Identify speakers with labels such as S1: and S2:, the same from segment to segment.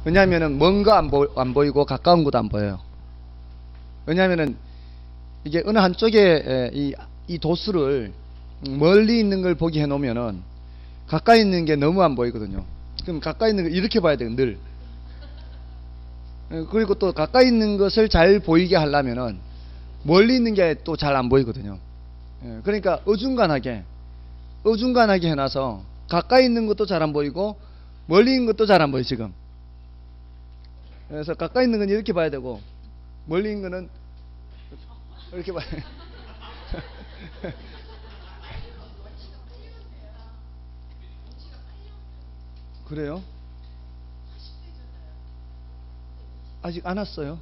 S1: 왜냐하면은 먼 거 안 보이고 가까운 것도 안 보여요. 왜냐하면은 이게 어느 한쪽에 이 도수를 멀리 있는 걸 보게 해 놓으면은 가까이 있는 게 너무 안 보이거든요. 그럼 가까이 있는 걸 이렇게 봐야 돼요, 늘. 그리고 또 가까이 있는 것을 잘 보이게 하려면은 멀리 있는 게 또 잘 안 보이거든요. 그러니까 어중간하게 해놔서 가까이 있는 것도 잘 안 보이고 멀리 있는 것도 잘 안 보여 지금. 그래서 가까이 있는 건 이렇게 봐야 되고 멀리 있는 거는 이렇게 봐야 돼요. 그래요? 아직 안 왔어요?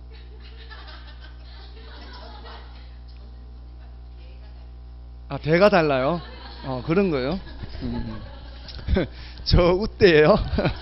S1: 아, 배가 달라요? 그런 거요? 저 웃대예요.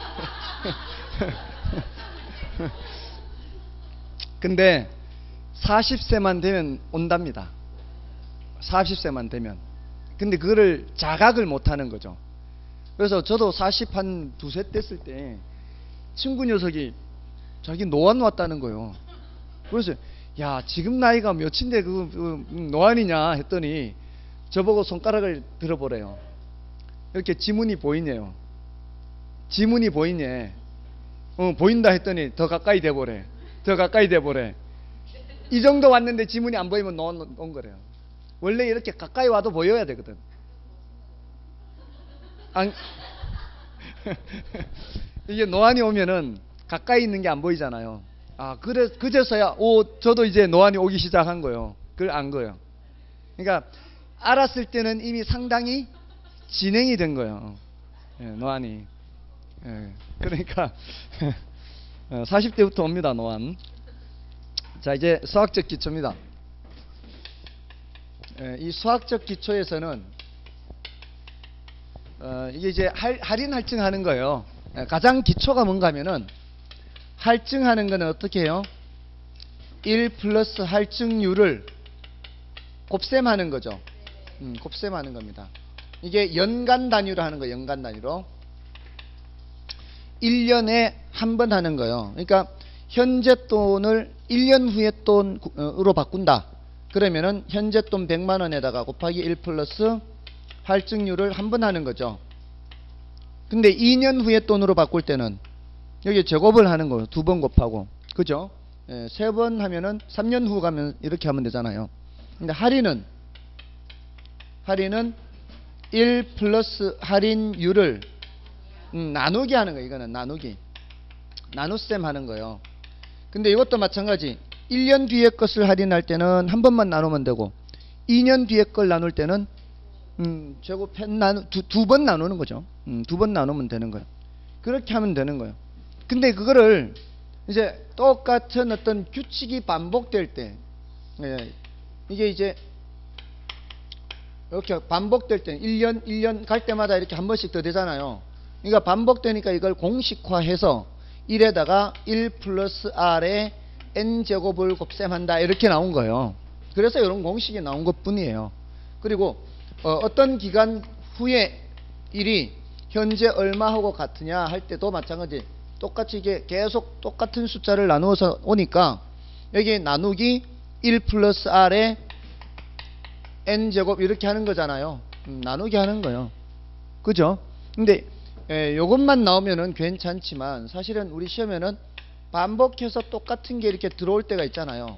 S1: 근데 40세만 되면 온답니다. 40세만 되면. 근데 그거를 자각을 못하는 거죠. 그래서 저도 40 한 두세 됐을 때 친구 녀석이 자기 노안 왔다는 거예요. 그래서 야, 지금 나이가 몇인데 그 노안이냐 했더니 저보고 손가락을 들어보래요. 이렇게 지문이 보이네요. 지문이 보이네. 보인다 했더니 더 가까이 대보래. 더 가까이 대보래. 이 정도 왔는데 지문이 안 보이면 노안 온 거래요. 원래 이렇게 가까이 와도 보여야 되거든. 이게 노안이 오면은 가까이 있는 게 안 보이잖아요. 그제서야 저도 이제 노안이 오기 시작한 거예요. 그걸 안 거예요. 그러니까 알았을 때는 이미 상당히 진행이 된 거예요. 노안이. 그러니까 40대부터 옵니다, 노안. 자, 이제 수학적 기초입니다. 이 수학적 기초에서는 이게 이제 할인 할증하는 거예요. 가장 기초가 뭔가 하면은 할증하는 거는 어떻게 해요? 1 플러스 할증률을 곱셈하는 거죠. 곱셈하는 겁니다. 이게 연간 단위로 하는 거예요. 연간 단위로 1년에 한 번 하는 거예요. 그러니까 현재 돈을 1년 후에 돈으로 바꾼다. 그러면은 현재 돈 100만 원에다가 곱하기 1 플러스 할증률을 한 번 하는 거죠. 근데 2년 후에 돈으로 바꿀 때는 여기 제곱을 하는 거예요. 2번 곱하고. 그죠? 3번 하면은 3년 후 가면 이렇게 하면 되잖아요. 근데 할인은 1 플러스 할인율을 나누기 하는 거예요. 이거는 나누기. 나눗셈 하는 거예요. 근데 이것도 마찬가지. 1년 뒤에 것을 할인할 때는 한 번만 나누면 되고 2년 뒤에 걸 나눌 때는 제곱 두 번 나누는 거죠. 2번 나누면 되는 거예요. 그렇게 하면 되는 거예요. 근데 그거를 이제 똑같은 어떤 규칙이 반복될 때 이게 이제 이렇게 반복될 때 1년 갈 때마다 이렇게 한 번씩 더 되잖아요. 그러니까 반복되니까 이걸 공식화해서 1에다가 1 플러스 R에 N제곱을 곱셈한다 이렇게 나온 거예요. 그래서 이런 공식이 나온 것 뿐이에요. 그리고 어떤 기간 후에 1이 현재 얼마하고 같으냐 할 때도 마찬가지 똑같이 이게 계속 똑같은 숫자를 나누어서 오니까 여기 나누기 1 플러스 R에 N제곱 이렇게 하는 거잖아요. 나누기 하는 거예요. 그죠? 근데 요것만 나오면은 괜찮지만 사실은 우리 시험에는 반복해서 똑같은 게 이렇게 들어올 때가 있잖아요.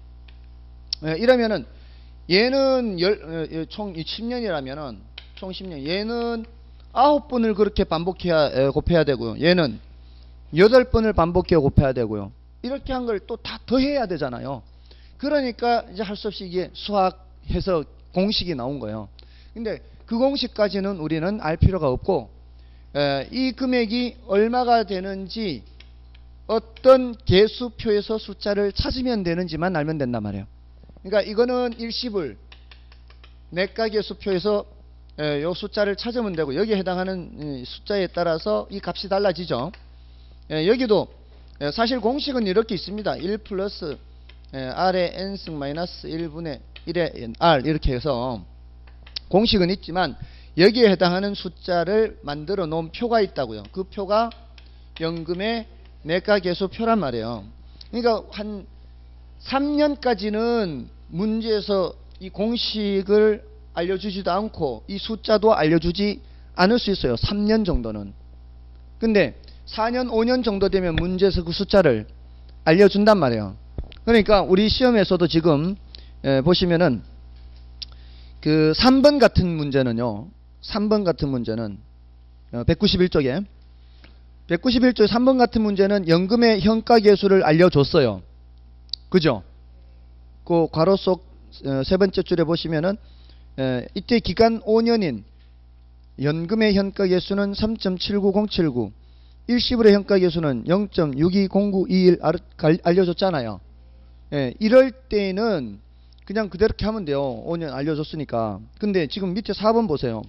S1: 이러면은 얘는 총 10년이라면은 총 10년 얘는 9번을 그렇게 곱해야 되고요. 얘는 8번을 반복해 곱해야 되고요. 이렇게 한 걸 또 다 더해야 되잖아요. 그러니까 이제 할 수 없이 이게 수학해서 공식이 나온 거예요. 근데 그 공식까지는 우리는 알 필요가 없고 이 금액이 얼마가 되는지 어떤 개수표에서 숫자를 찾으면 되는지만 알면 된단 말이에요. 그러니까 이거는 일시불 내과 개수표에서 요 숫자를 찾으면 되고 여기에 해당하는 숫자에 따라서 이 값이 달라지죠. 여기도 사실 공식은 이렇게 있습니다. 1 플러스 R의 N승 마이너스 1분의 1의 R 이렇게 해서 공식은 있지만 여기에 해당하는 숫자를 만들어 놓은 표가 있다고요. 그 표가 연금의 내과 계수표란 말이에요. 그러니까 한 3년까지는 문제에서 이 공식을 알려주지도 않고 이 숫자도 알려주지 않을 수 있어요. 3년 정도는. 근데 4년 5년 정도 되면 문제에서 그 숫자를 알려준단 말이에요. 그러니까 우리 시험에서도 지금 보시면은 그 3번 같은 문제는요. 3번 같은 문제는 191쪽에 191쪽 3번 같은 문제는 연금의 현가계수를 알려줬어요. 그죠? 그 괄호 속 세 번째 줄에 보시면은 이때 기간 5년인 연금의 현가계수는 3.79079 일시불의 현가계수는 0.620921 알려줬잖아요. 이럴 때는 그냥 그대로게 하면 돼요. 5년 알려줬으니까. 근데 지금 밑에 4번 보세요.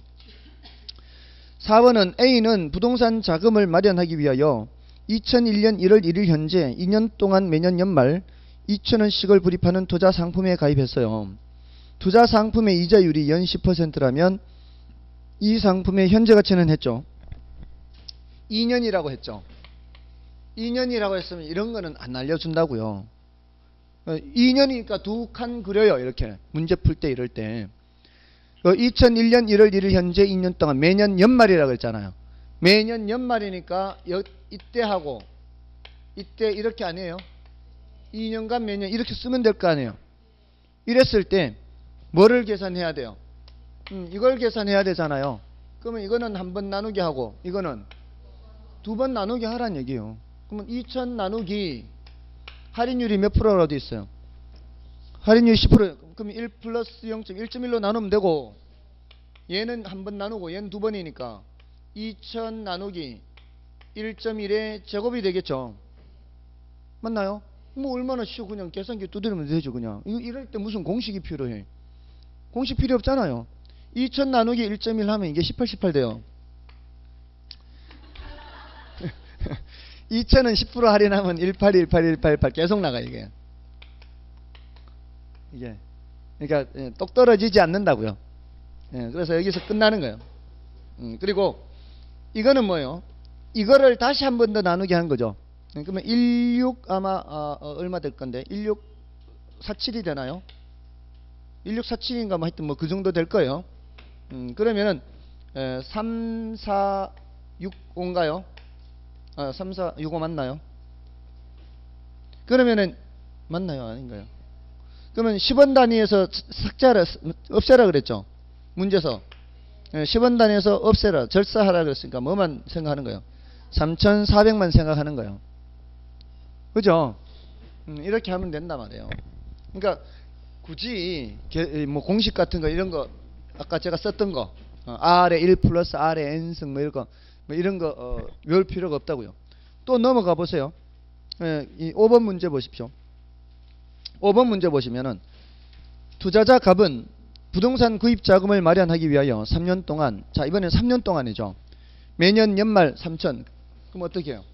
S1: 4번은 A는 부동산 자금을 마련하기 위하여 2001년 1월 1일 현재 2년 동안 매년 연말 2,000원씩을 불입하는 투자 상품에 가입했어요. 투자 상품의 이자율이 연 10%라면 이 상품의 현재 가치는 했죠. 2년이라고 했죠. 2년이라고 했으면 이런 거는 안 알려준다고요. 2년이니까 두 칸 그려요. 이렇게 문제 풀 때 이럴 때 2001년 1월 1일 현재 2년 동안 매년 연말이라고 했잖아요. 매년 연말이니까 이때 하고 이때 이렇게 아니에요. 2년간 매년 이렇게 쓰면 될 거 아니에요. 이랬을 때 뭐를 계산해야 돼요? 이걸 계산해야 되잖아요. 그러면 이거는 한 번 나누기 하고 이거는 두 번 나누기 하란 얘기예요. 그러면 2000 나누기 할인율이 몇 프로라고 돼 있어요? 할인율이 10%예요. 그럼 1 플러스 0.1.1로 나누면 되고 얘는 한 번 나누고 얘는 두 번이니까 2000 나누기 1.1의 제곱이 되겠죠. 맞나요? 뭐 얼마나 쉬워. 그냥 계산기 두드리면 되죠. 그냥 이럴 때 무슨 공식이 필요해? 공식 필요 없잖아요. 2000 나누기 1.1 하면 이게 18, 18 돼요. 2000은 10% 할인하면 18, 18, 18, 18 계속 나가 이게. 그러니까 똑 떨어지지 않는다고요. 그래서 여기서 끝나는 거예요. 그리고 이거는 뭐예요? 이거를 다시 한 번 더 나누게 한 거죠. 그러면 16 아마 얼마 될 건데 1647이 되나요? 1647인가 뭐 하여튼 뭐 그 정도 될 거예요. 그러면은 3465인가요? 3465 맞나요? 그러면은 맞나요? 아닌가요? 그러면 10원 단위에서 없애라 그랬죠. 문제서 10원 단위에서 없애라 절사하라 그랬으니까 뭐만 생각하는 거예요? 3,400만 생각하는 거예요. 그죠? 이렇게 하면 된단 말이에요. 그러니까 굳이 뭐 공식 같은 거 이런 거 아까 제가 썼던 거 R에 1 플러스 R에 N승 뭐 이런 거 뭐 이런 거 외울 필요가 없다고요. 또 넘어가 보세요. 이 5번 문제 보십시오. 5번 문제 보시면은 투자자 갑은 부동산 구입 자금을 마련하기 위하여 3년 동안, 자 이번엔 3년 동안이죠. 매년 연말 3천. 그럼 어떻게 해요?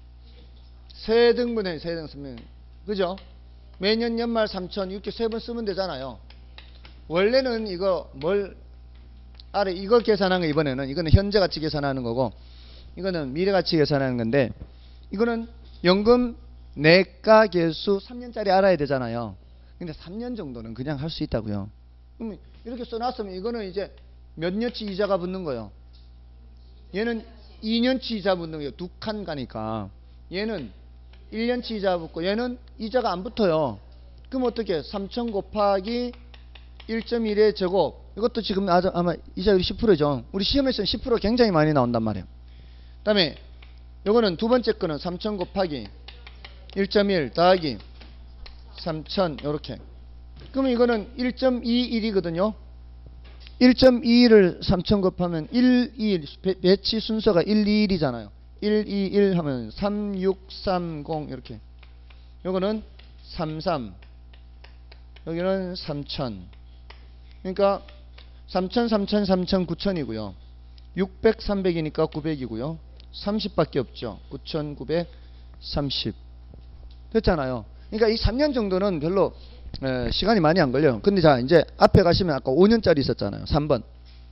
S1: 세등분해 세등 쓰면 그죠? 매년 연말 3천 이렇게 세 번 쓰면 되잖아요. 원래는 이거 뭘 아래 이거 계산한 거 이번에는 이거는 현재 가치 계산하는 거고 이거는 미래 가치 계산하는 건데 이거는 연금 내가 계수 3년짜리 알아야 되잖아요. 근데 3년 정도는 그냥 할 수 있다고요. 그럼 이렇게 써놨으면 이거는 이제 몇 년치 이자가 붙는 거예요? 얘는 2년치 이자 붙는 거예요. 두 칸 가니까. 얘는 1년치 이자 붙고 얘는 이자가 안 붙어요. 그럼 어떻게 해? 3천 곱하기 1.1의 제곱. 이것도 지금 아마 이자율이 10%죠. 우리 시험에서는 10% 굉장히 많이 나온단 말이에요. 그 다음에 요거는 두 번째 거는 3천 곱하기 1.1 더하기 3천 요렇게. 그러면 이거는 1.21이거든요. 1.21을 3천 곱하면 1, 2, 1 배치 순서가 1, 2, 1이잖아요. 1, 2, 1 하면 3, 6, 3, 0 이렇게. 요거는 3, 3 여기는 3천. 그러니까 3천, 3천, 3천, 9천이고요. 600, 300이니까 900이고요. 30밖에 없죠. 9,930 됐잖아요. 그러니까 이 3년 정도는 별로 시간이 많이 안 걸려요. 근데 자 이제 앞에 가시면 아까 5년짜리 있었잖아요. 3번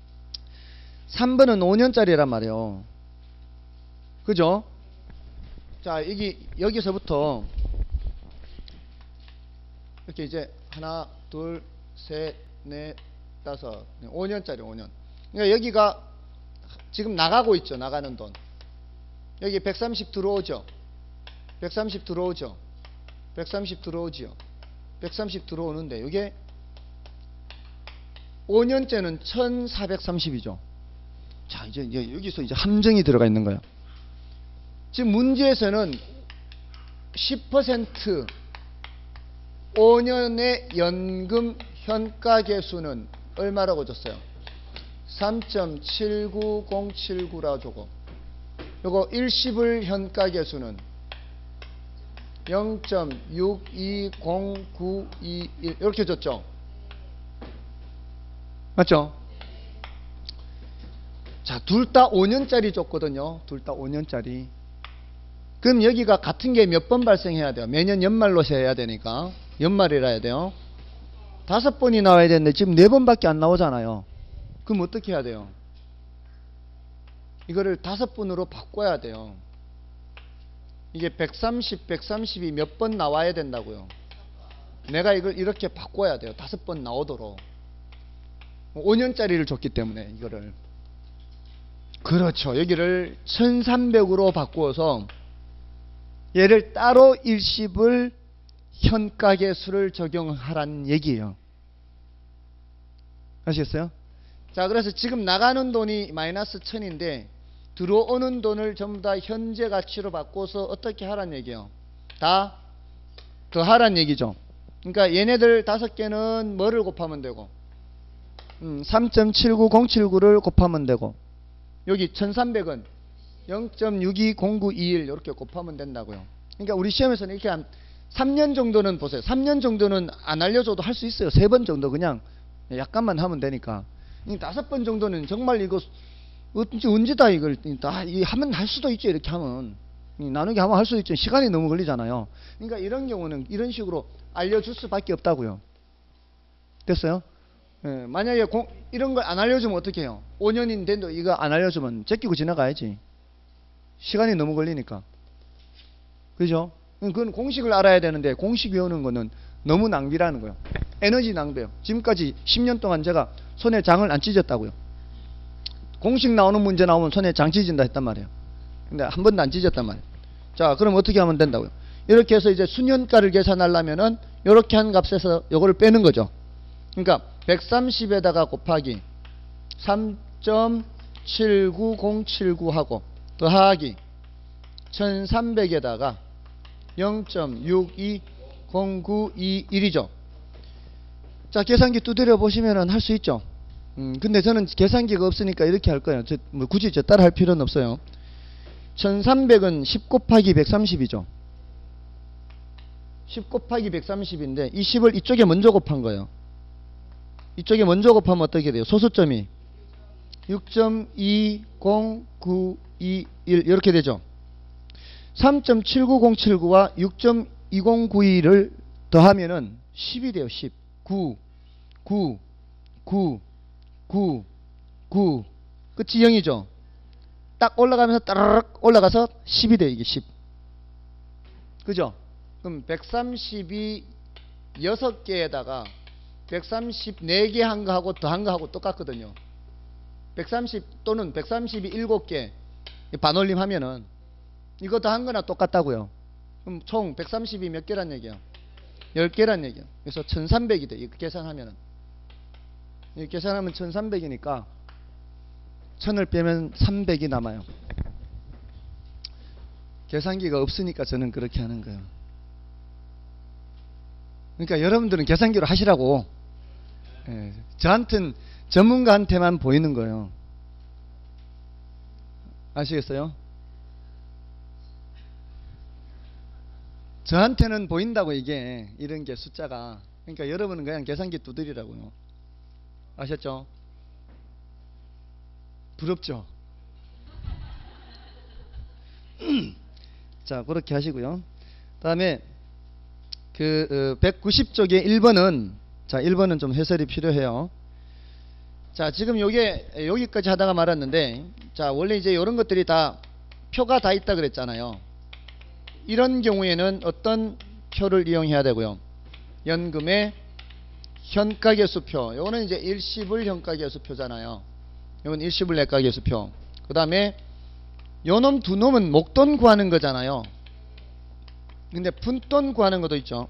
S1: 3번은 5년짜리란 말이에요. 그죠? 자, 여기서부터 이렇게 이제 하나, 둘, 셋, 넷, 다섯, 5년짜리 5년. 그러니까 여기가 지금 나가고 있죠. 나가는 돈. 여기 130 들어오죠. 130 들어오죠. 130 들어오지요. 130 들어오는데 이게 5년째는 1430이죠. 자, 이제 여기서 이제 함정이 들어가 있는 거예요. 지금 문제에서는 10% 5년의 연금 현가계수는 얼마라고 줬어요? 3.79079라고 주고, 요거 일시불 현가계수는 0.620921 이렇게 줬죠. 맞죠? 자, 둘 다 5년짜리 줬거든요. 둘 다 5년짜리. 그럼 여기가 같은 게 몇 번 발생해야 돼요? 매년 연말로 세야 되니까. 연말이라 해야 돼요. 5번이 나와야 되는데 지금 4번밖에 안 나오잖아요. 그럼 어떻게 해야 돼요? 이거를 5번으로 바꿔야 돼요. 이게 130, 130이 몇 번 나와야 된다고요? 내가 이걸 이렇게 바꿔야 돼요. 5번 나오도록. 5년짜리를 줬기 때문에 이거를. 그렇죠. 여기를 1300으로 바꾸어서 얘를 따로 일시불 현가계수를 적용하라는 얘기예요. 아시겠어요? 자, 그래서 지금 나가는 돈이 마이너스 1000인데 들어오는 돈을 전부 다 현재 가치로 바꿔서 어떻게 하란 얘기예요? 다 더하란 얘기죠. 그러니까 얘네들 5개는 뭐를 곱하면 되고 3.79079를 곱하면 되고, 여기 1300은 0.620921 이렇게 곱하면 된다고요. 그러니까 우리 시험에서는 이렇게 한 3년 정도는 보세요. 3년 정도는 안 알려줘도 할 수 있어요. 3번 정도 그냥 약간만 하면 되니까. 5번 정도는 정말 이거 언제다 이걸 다 하면 할 수도 있죠. 이렇게 하면 나누기 하면 할 수도 있죠. 시간이 너무 걸리잖아요. 그러니까 이런 경우는 이런 식으로 알려줄 수밖에 없다고요. 됐어요? 예, 만약에 이런 걸 안 알려주면 어떻게 해요? 5년인데도 이거 안 알려주면 제끼고 지나가야지. 시간이 너무 걸리니까. 그죠? 그건 공식을 알아야 되는데 공식 외우는 거는 너무 낭비라는 거예요. 에너지 낭비예요. 지금까지 10년 동안 제가 손에 장을 안 찢었다고요. 공식 나오는 문제 나오면 손에 장 찢은다 했단 말이에요. 근데 한 번도 안 찢었단 말이에요. 자, 그럼 어떻게 하면 된다고요? 이렇게 해서 이제 수년가를 계산하려면은 이렇게 한 값에서 요거를 빼는 거죠. 그러니까 130에다가 곱하기 3.79079하고 더하기 1300에다가 0.620921이죠. 자, 계산기 두드려 보시면은 할 수 있죠. 근데 저는 계산기가 없으니까 이렇게 할 거예요. 굳이 따라 할 필요는 없어요. 1300은 10 곱하기 130이죠. 10 곱하기 130인데 이 10을 이쪽에 먼저 곱한 거예요. 이쪽에 먼저 곱하면 어떻게 돼요? 소수점이 6.20921 이렇게 되죠. 3.79079와 6.2091을 더하면은 10이 돼요. 10. 9, 9, 9, 9, 9. 끝이 0이죠. 딱 올라가면서 따르륵 올라가서 10이 돼요. 이게 10. 그죠? 그럼 130이 6개에다가 134개 한 거하고 더한 거하고 똑같거든요. 130 또는 130이 7개 반올림 하면은 이거 더한 거나 똑같다고요. 그럼 총 130이 몇 개란 얘기야? 10개란 얘기야. 그래서 1300이 돼. 이거 계산하면은. 이거 계산하면 1300이니까 1000을 빼면 300이 남아요. 계산기가 없으니까 저는 그렇게 하는 거예요. 그러니까 여러분들은 계산기로 하시라고. 예, 저한테는 전문가한테만 보이는 거예요. 아시겠어요? 저한테는 보인다고 이게 이런 게 숫자가. 그러니까 여러분은 그냥 계산기 두드리라고요. 아셨죠? 부럽죠? 자, 그렇게 하시고요. 다음에 190쪽에 1번은 자, 1번은 좀 해설이 필요해요. 자, 지금 요게 여기까지 하다가 말았는데, 자, 원래 이제 이런 것들이 다 표가 다 있다 그랬잖아요. 이런 경우에는 어떤 표를 이용해야 되고요. 연금의 현가계수표. 요거는 이제 일시불 현가계수표잖아요. 이건 일시불 내가계수표. 그 다음에 요놈 두 놈은 목돈 구하는 거잖아요. 근데 푼돈 구하는 것도 있죠.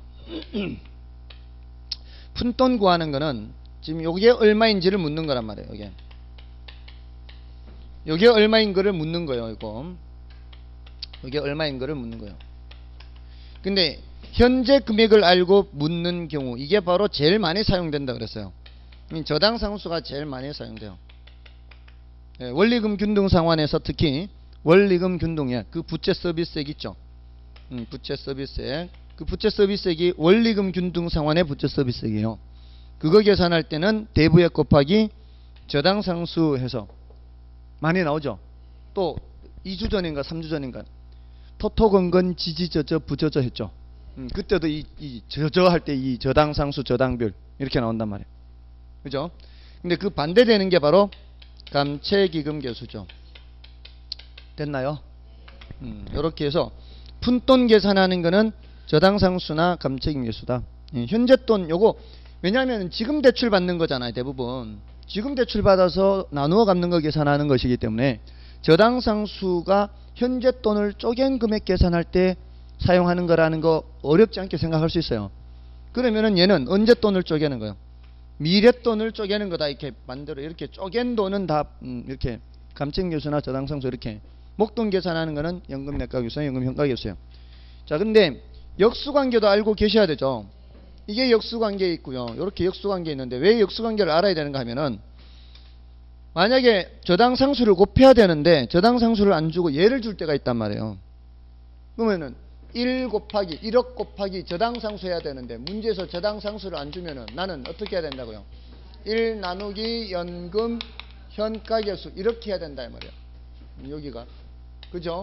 S1: 푼돈 구하는 거는 지금 요게 얼마인지를 묻는 거란 말이에요. 요게 얼마인 거를 묻는 거예요. 요게 얼마인 거를 묻는 거예요. 근데 현재 금액을 알고 묻는 경우, 이게 바로 제일 많이 사용된다 그랬어요. 저당상수가 제일 많이 사용돼요. 원리금 균등 상환에서 특히 원리금 균등액, 그 부채 서비스액 있죠. 부채 서비스액. 그 부채 서비스액이 원리금 균등 상환의 부채 서비스액이에요. 그거 계산할 때는 대부액 곱하기 저당상수 해서 많이 나오죠. 또 2주 전인가 3주 전인가 토토건건 지지저저 부저저 했죠. 그때도 이 저저 할 때 이 저당상수 저당별 이렇게 나온단 말이에요. 그죠? 근데 그 반대되는 게 바로 감채기금계수죠. 됐나요? 이렇게 해서 푼돈 계산하는 거는 저당상수나 감채기금계수다. 현재 돈 요거 왜냐하면 지금 대출 받는 거잖아요. 대부분 지금 대출 받아서 나누어 갚는 거 계산하는 것이기 때문에 저당상수가 현재 돈을 쪼갠 금액 계산할 때 사용하는 거라는 거 어렵지 않게 생각할 수 있어요. 그러면은 얘는 언제 돈을 쪼개는 거예요? 미래 돈을 쪼개는 거다. 이렇게 만들어 이렇게 쪼갠 돈은 다 이렇게 감채기금계수나 저당상수 이렇게 목돈 계산하는 거는 연금 내가계수나 연금 현가계수예요. 자, 근데 역수관계도 알고 계셔야 되죠. 이게 역수관계 있고요. 이렇게 역수관계 있는데 왜 역수관계를 알아야 되는가 하면은 만약에 저당상수를 곱해야 되는데 저당상수를 안 주고 얘를 줄 때가 있단 말이에요. 그러면은 1 곱하기 1억 곱하기 저당상수 해야 되는데 문제에서 저당상수를 안 주면은 나는 어떻게 해야 된다고요? 1 나누기 연금 현가계수 이렇게 해야 된다 이 말이에요. 여기가 그죠?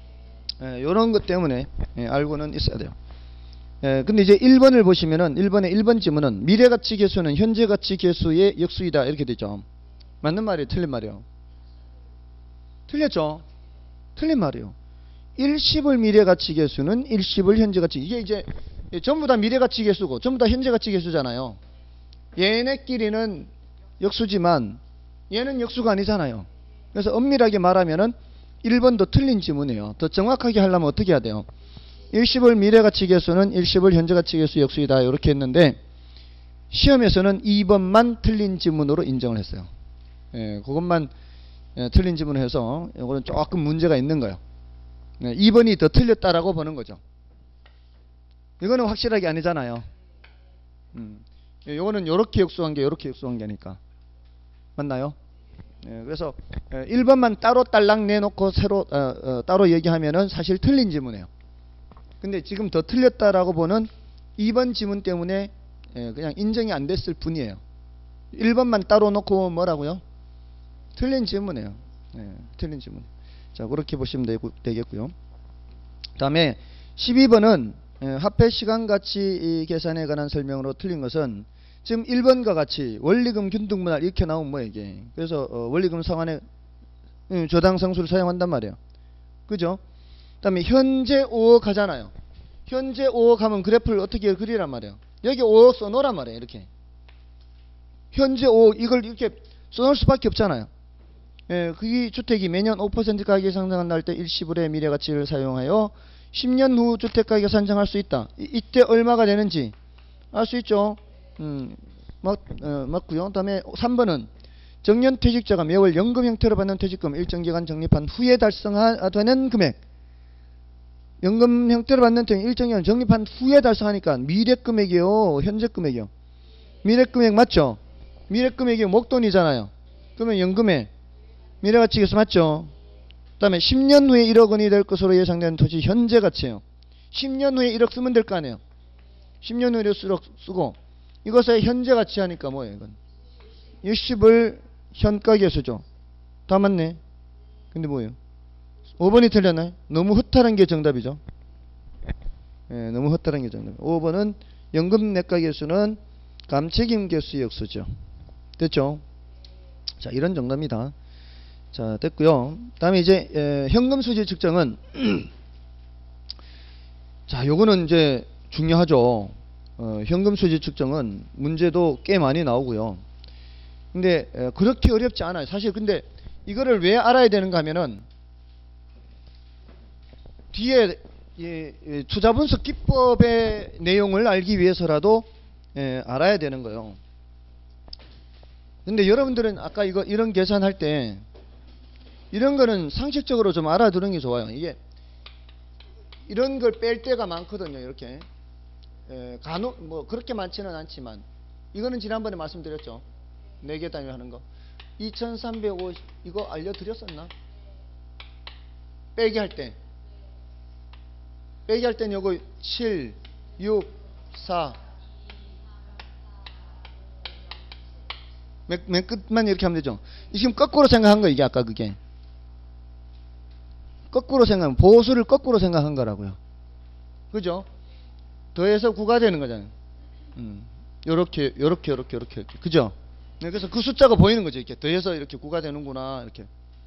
S1: 요런 것 때문에 알고는 있어야 돼요. 근데 이제 1번을 보시면은 1번의 1번 지문은 미래가치계수는 현재가치계수의 역수이다 이렇게 되죠. 맞는 말이에요? 틀린 말이에요? 틀렸죠? 틀린 말이에요. 일시불 미래가치계수는 일시불 현재가치, 이게 이제 전부 다 미래가치계수고 전부 다 현재가치계수잖아요. 얘네끼리는 역수지만 얘는 역수가 아니잖아요. 그래서 엄밀하게 말하면은 1번도 틀린 지문이에요. 더 정확하게 하려면 어떻게 해야 돼요? 일시불 미래가치계수는 일시불 현재가치계수 역수이다 이렇게 했는데 시험에서는 2번만 틀린 지문으로 인정을 했어요. 그것만 틀린 지문을 해서 이거는 조금 문제가 있는 거예요. 2번이 더 틀렸다라고 보는 거죠. 이거는 확실하게 아니잖아요. 이거는 요렇게 역수한 게 요렇게 역수한 게니까. 맞나요? 그래서 1번만 따로 딸랑 내놓고 새로 따로 얘기하면은 사실 틀린 지문이에요. 근데 지금 더 틀렸다라고 보는 2번 지문 때문에 그냥 인정이 안 됐을 뿐이에요. 1번만 따로 놓고 뭐라고요? 틀린 지문이에요. 틀린 지문. 자, 그렇게 보시면 되겠고요. 다음에 12번은 화폐 시간가치 계산에 관한 설명으로 틀린 것은 지금 1번과 같이 원리금 균등분할 이렇게 나오면 뭐예요 이게. 그래서 원리금 상환에 저당상수를 사용한단 말이에요. 그죠? 그 다음에 현재 5억 하잖아요. 현재 5억 하면 그래프를 어떻게 그리란 말이에요. 여기 5억 써놓으란 말이에요. 이렇게 현재 5억 이걸 이렇게 써놓을 수밖에 없잖아요. 그 주택이 매년 5% 가격이 상승한다 할 때 일시불의 미래가치를 사용하여 10년 후 주택가격이 산정할 수 있다. 이때 얼마가 되는지 알 수 있죠. 맞고요. 그 다음에 3번은 정년퇴직자가 매월 연금 형태로 받는 퇴직금 일정기간 적립한 후에 달성되는 금액. 연금 형태로 받는 퇴직금 일정기간 적립한 후에 달성하니까 미래금액이요 현재금액이요? 미래금액 맞죠? 미래금액이 목돈이잖아요. 그러면 연금에 미래가치계수 맞죠? 그 다음에 10년 후에 1억 원이 될 것으로 예상되는 토지 현재가치예요. 10년 후에 1억 쓰면 될 거 아니에요. 10년 후에 1억 쓰고 이것의 현재가치 하니까 뭐예요 이건? 일시불 현가계수죠. 다 맞네. 근데 뭐예요? 5번이 틀렸나요? 너무 허탈한 게 정답이죠. 너무 허탈한 게 정답. 5번은 연금 내가계수는 감책임계수 역수죠. 됐죠? 자, 이런 정답입니다. 자, 됐고요. 다음에 이제 현금수지 측정은 자, 요거는 이제 중요하죠. 현금 수지 측정은 문제도 꽤 많이 나오고요. 근데 그렇게 어렵지 않아요. 사실 근데 이거를 왜 알아야 되는가 하면은 뒤에 투자 분석 기법의 내용을 알기 위해서라도 알아야 되는 거예요. 근데 여러분들은 아까 이런 계산할 때 이런 거는 상식적으로 좀 알아두는 게 좋아요. 이게 이런 걸 뺄 때가 많거든요. 이렇게 간혹 뭐 그렇게 많지는 않지만 이거는 지난번에 말씀드렸죠. 4개 단위 하는 거 2350 이거 알려드렸었나? 빼기 할 때 때는 요거 7 6 4 맨 끝만 이렇게 하면 되죠. 지금 거꾸로 생각한 거 이게 아까 그게 거꾸로 생각하면 보수를 거꾸로 생각한 거라고요. 그죠? 더해서 9가 되는 거잖아요. 요렇게 그죠? 네, 그래서 그 숫자가 보이는 거죠. 이렇게 더해서 이렇게 9가 되는구나. 이렇게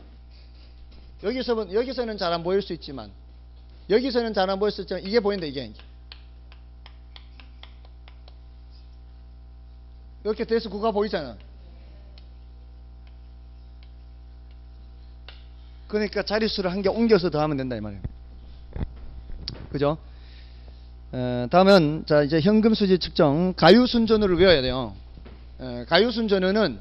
S1: 여기서는 잘 안 보일 수 있지만 여기서는 잘 안 보일 수 있지만 이게 보인다. 이게 이렇게 더해서 9가 보이잖아. 그러니까 자릿수를 한 개 옮겨서 더하면 된다 이 말이에요. 그죠? 다음은 자 이제 현금 수지 측정 가유순전후를 외워야 돼요. 가유순전후는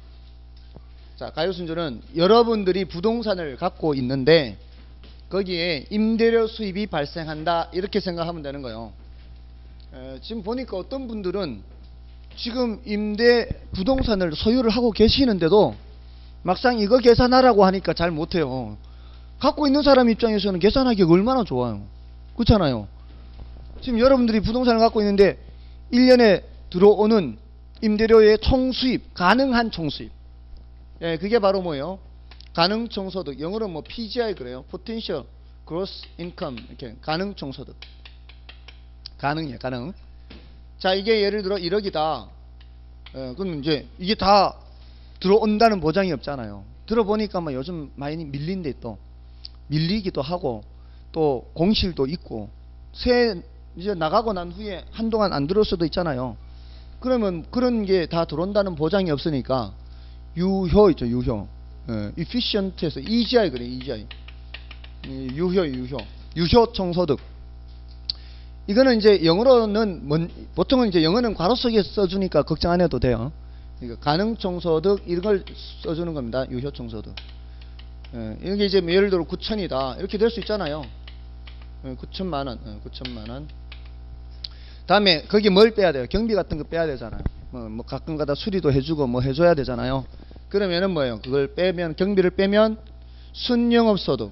S1: 여러분들이 부동산을 갖고 있는데 거기에 임대료 수입이 발생한다 이렇게 생각하면 되는 거예요. 지금 보니까 어떤 분들은 지금 임대 부동산을 소유를 하고 계시는데도 막상 이거 계산하라고 하니까 잘 못해요. 갖고 있는 사람 입장에서는 계산하기가 얼마나 좋아요. 그렇잖아요. 지금 여러분들이 부동산을 갖고 있는데 1년에 들어오는 임대료의 총수입, 가능한 총수입. 예, 그게 바로 뭐예요? 가능 총소득. 영어로 뭐 PGI 그래요. Potential Gross Income. 이렇게 가능 총소득. 가능이에요, 가능. 자, 이게 예를 들어 1억이다. 그럼 이제 이게 다 들어온다는 보장이 없잖아요. 들어보니까 뭐 요즘 많이 밀린데 또 밀리기도 하고 또 공실도 있고 이제 나가고 난 후에 한동안 안 들어올 수도 있잖아요. 그러면 그런 게 다 들어온다는 보장이 없으니까 유효 있죠. 유효. efficient에서 EGI 그래. EGI. 유효 총소득. 이거는 이제 영어로는 보통은 이제 영어는 괄호 속에 써주니까 걱정 안 해도 돼요. 그러니까 가능 총소득 이런 걸 써주는 겁니다. 유효 총소득. 이게 이제 예를 들어 9천이다 이렇게 될 수 있잖아요. 9천만 원, 9천만 원. 다음에 거기 뭘 빼야 돼요? 경비 같은 거 빼야 되잖아요. 뭐 가끔가다 수리도 해주고 뭐 해줘야 되잖아요. 그러면은 뭐예요? 그걸 빼면 경비를 빼면 순영업소득.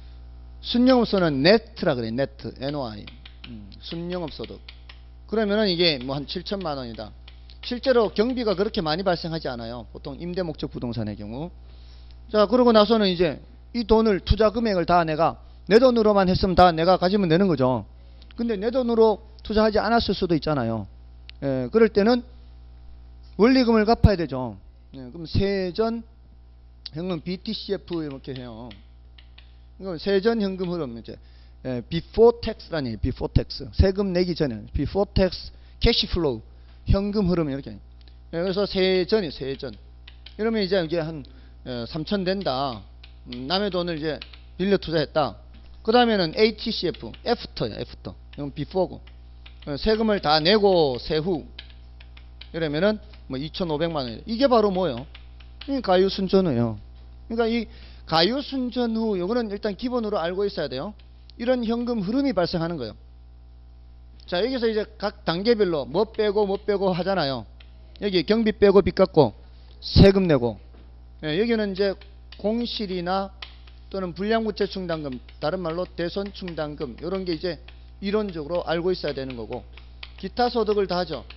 S1: 순영업소는 네트라 그래. 네트, NOI. 순영업소득. 그러면은 이게 뭐 한 7천만 원이다. 실제로 경비가 그렇게 많이 발생하지 않아요. 보통 임대목적 부동산의 경우. 자, 그러고 나서는 이제 이 돈을 투자 금액을 다 내가 내 돈으로만 했으면 다 내가 가지면 되는 거죠. 근데 내 돈으로 투자하지 않았을 수도 있잖아요. 그럴 때는 원리금을 갚아야 되죠. 그럼 세전 현금 BTCF 이렇게 해요. 이건 세전 현금 흐름 이제 before tax라는 얘기예요. before tax. 세금 내기 전에 before tax cash flow 현금 흐름 이렇게. 그래서 세전이 세전. 이러면 이제 이게 한 3천 된다. 남의 돈을 이제 빌려 투자했다. 그 다음에는 ATCF, 애프터야, 애프터. 이건 before고. 세금을 다 내고 세후. 이러면은 뭐 2,500만 원. 이게 바로 뭐예요? 이 가유순전후예요. 그러니까 이 가유순전후, 요거는 일단 기본으로 알고 있어야 돼요. 이런 현금 흐름이 발생하는 거예요. 자, 여기서 이제 각 단계별로 뭐 빼고 하잖아요. 여기 경비 빼고 빚 갚고 세금 내고. 여기는 이제 공실이나 또는 불량부채 충당금, 다른 말로 대손 충당금, 이런 게 이제 이론적으로 알고 있어야 되는 거고, 기타 소득을 다 하죠.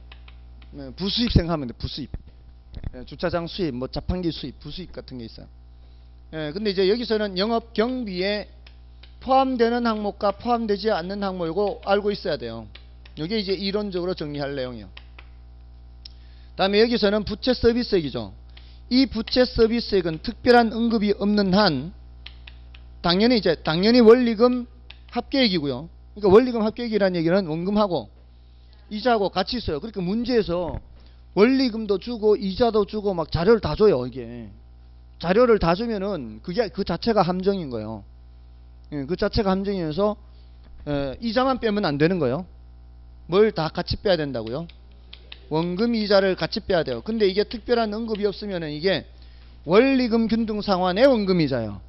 S1: 부수입 생각하면 돼. 부수입. 주차장 수입, 뭐 자판기 수입, 부수입 같은 게 있어요. 근데 이제 여기서는 영업 경비에 포함되는 항목과 포함되지 않는 항목, 이거 알고 있어야 돼요. 이게 이제 이론적으로 정리할 내용이에요. 다음에 여기서는 부채 서비스액이죠. 이 부채 서비스액은 특별한 언급이 없는 한 당연히 원리금 합계액이고요. 그러니까 원리금 합계액이라는 얘기는 원금하고 이자하고 같이 있어요. 그러니까 문제에서 원리금도 주고 이자도 주고 막 자료를 다 줘요. 이게 자료를 다 주면은 그게 그 자체가 함정인 거예요. 예, 그 자체가 함정이면서 이자만 빼면 안 되는 거예요. 뭘 다 같이 빼야 된다고요? 원금 이자를 같이 빼야 돼요. 근데 이게 특별한 언급이 없으면은 이게 원리금 균등 상환의 원금 이자예요.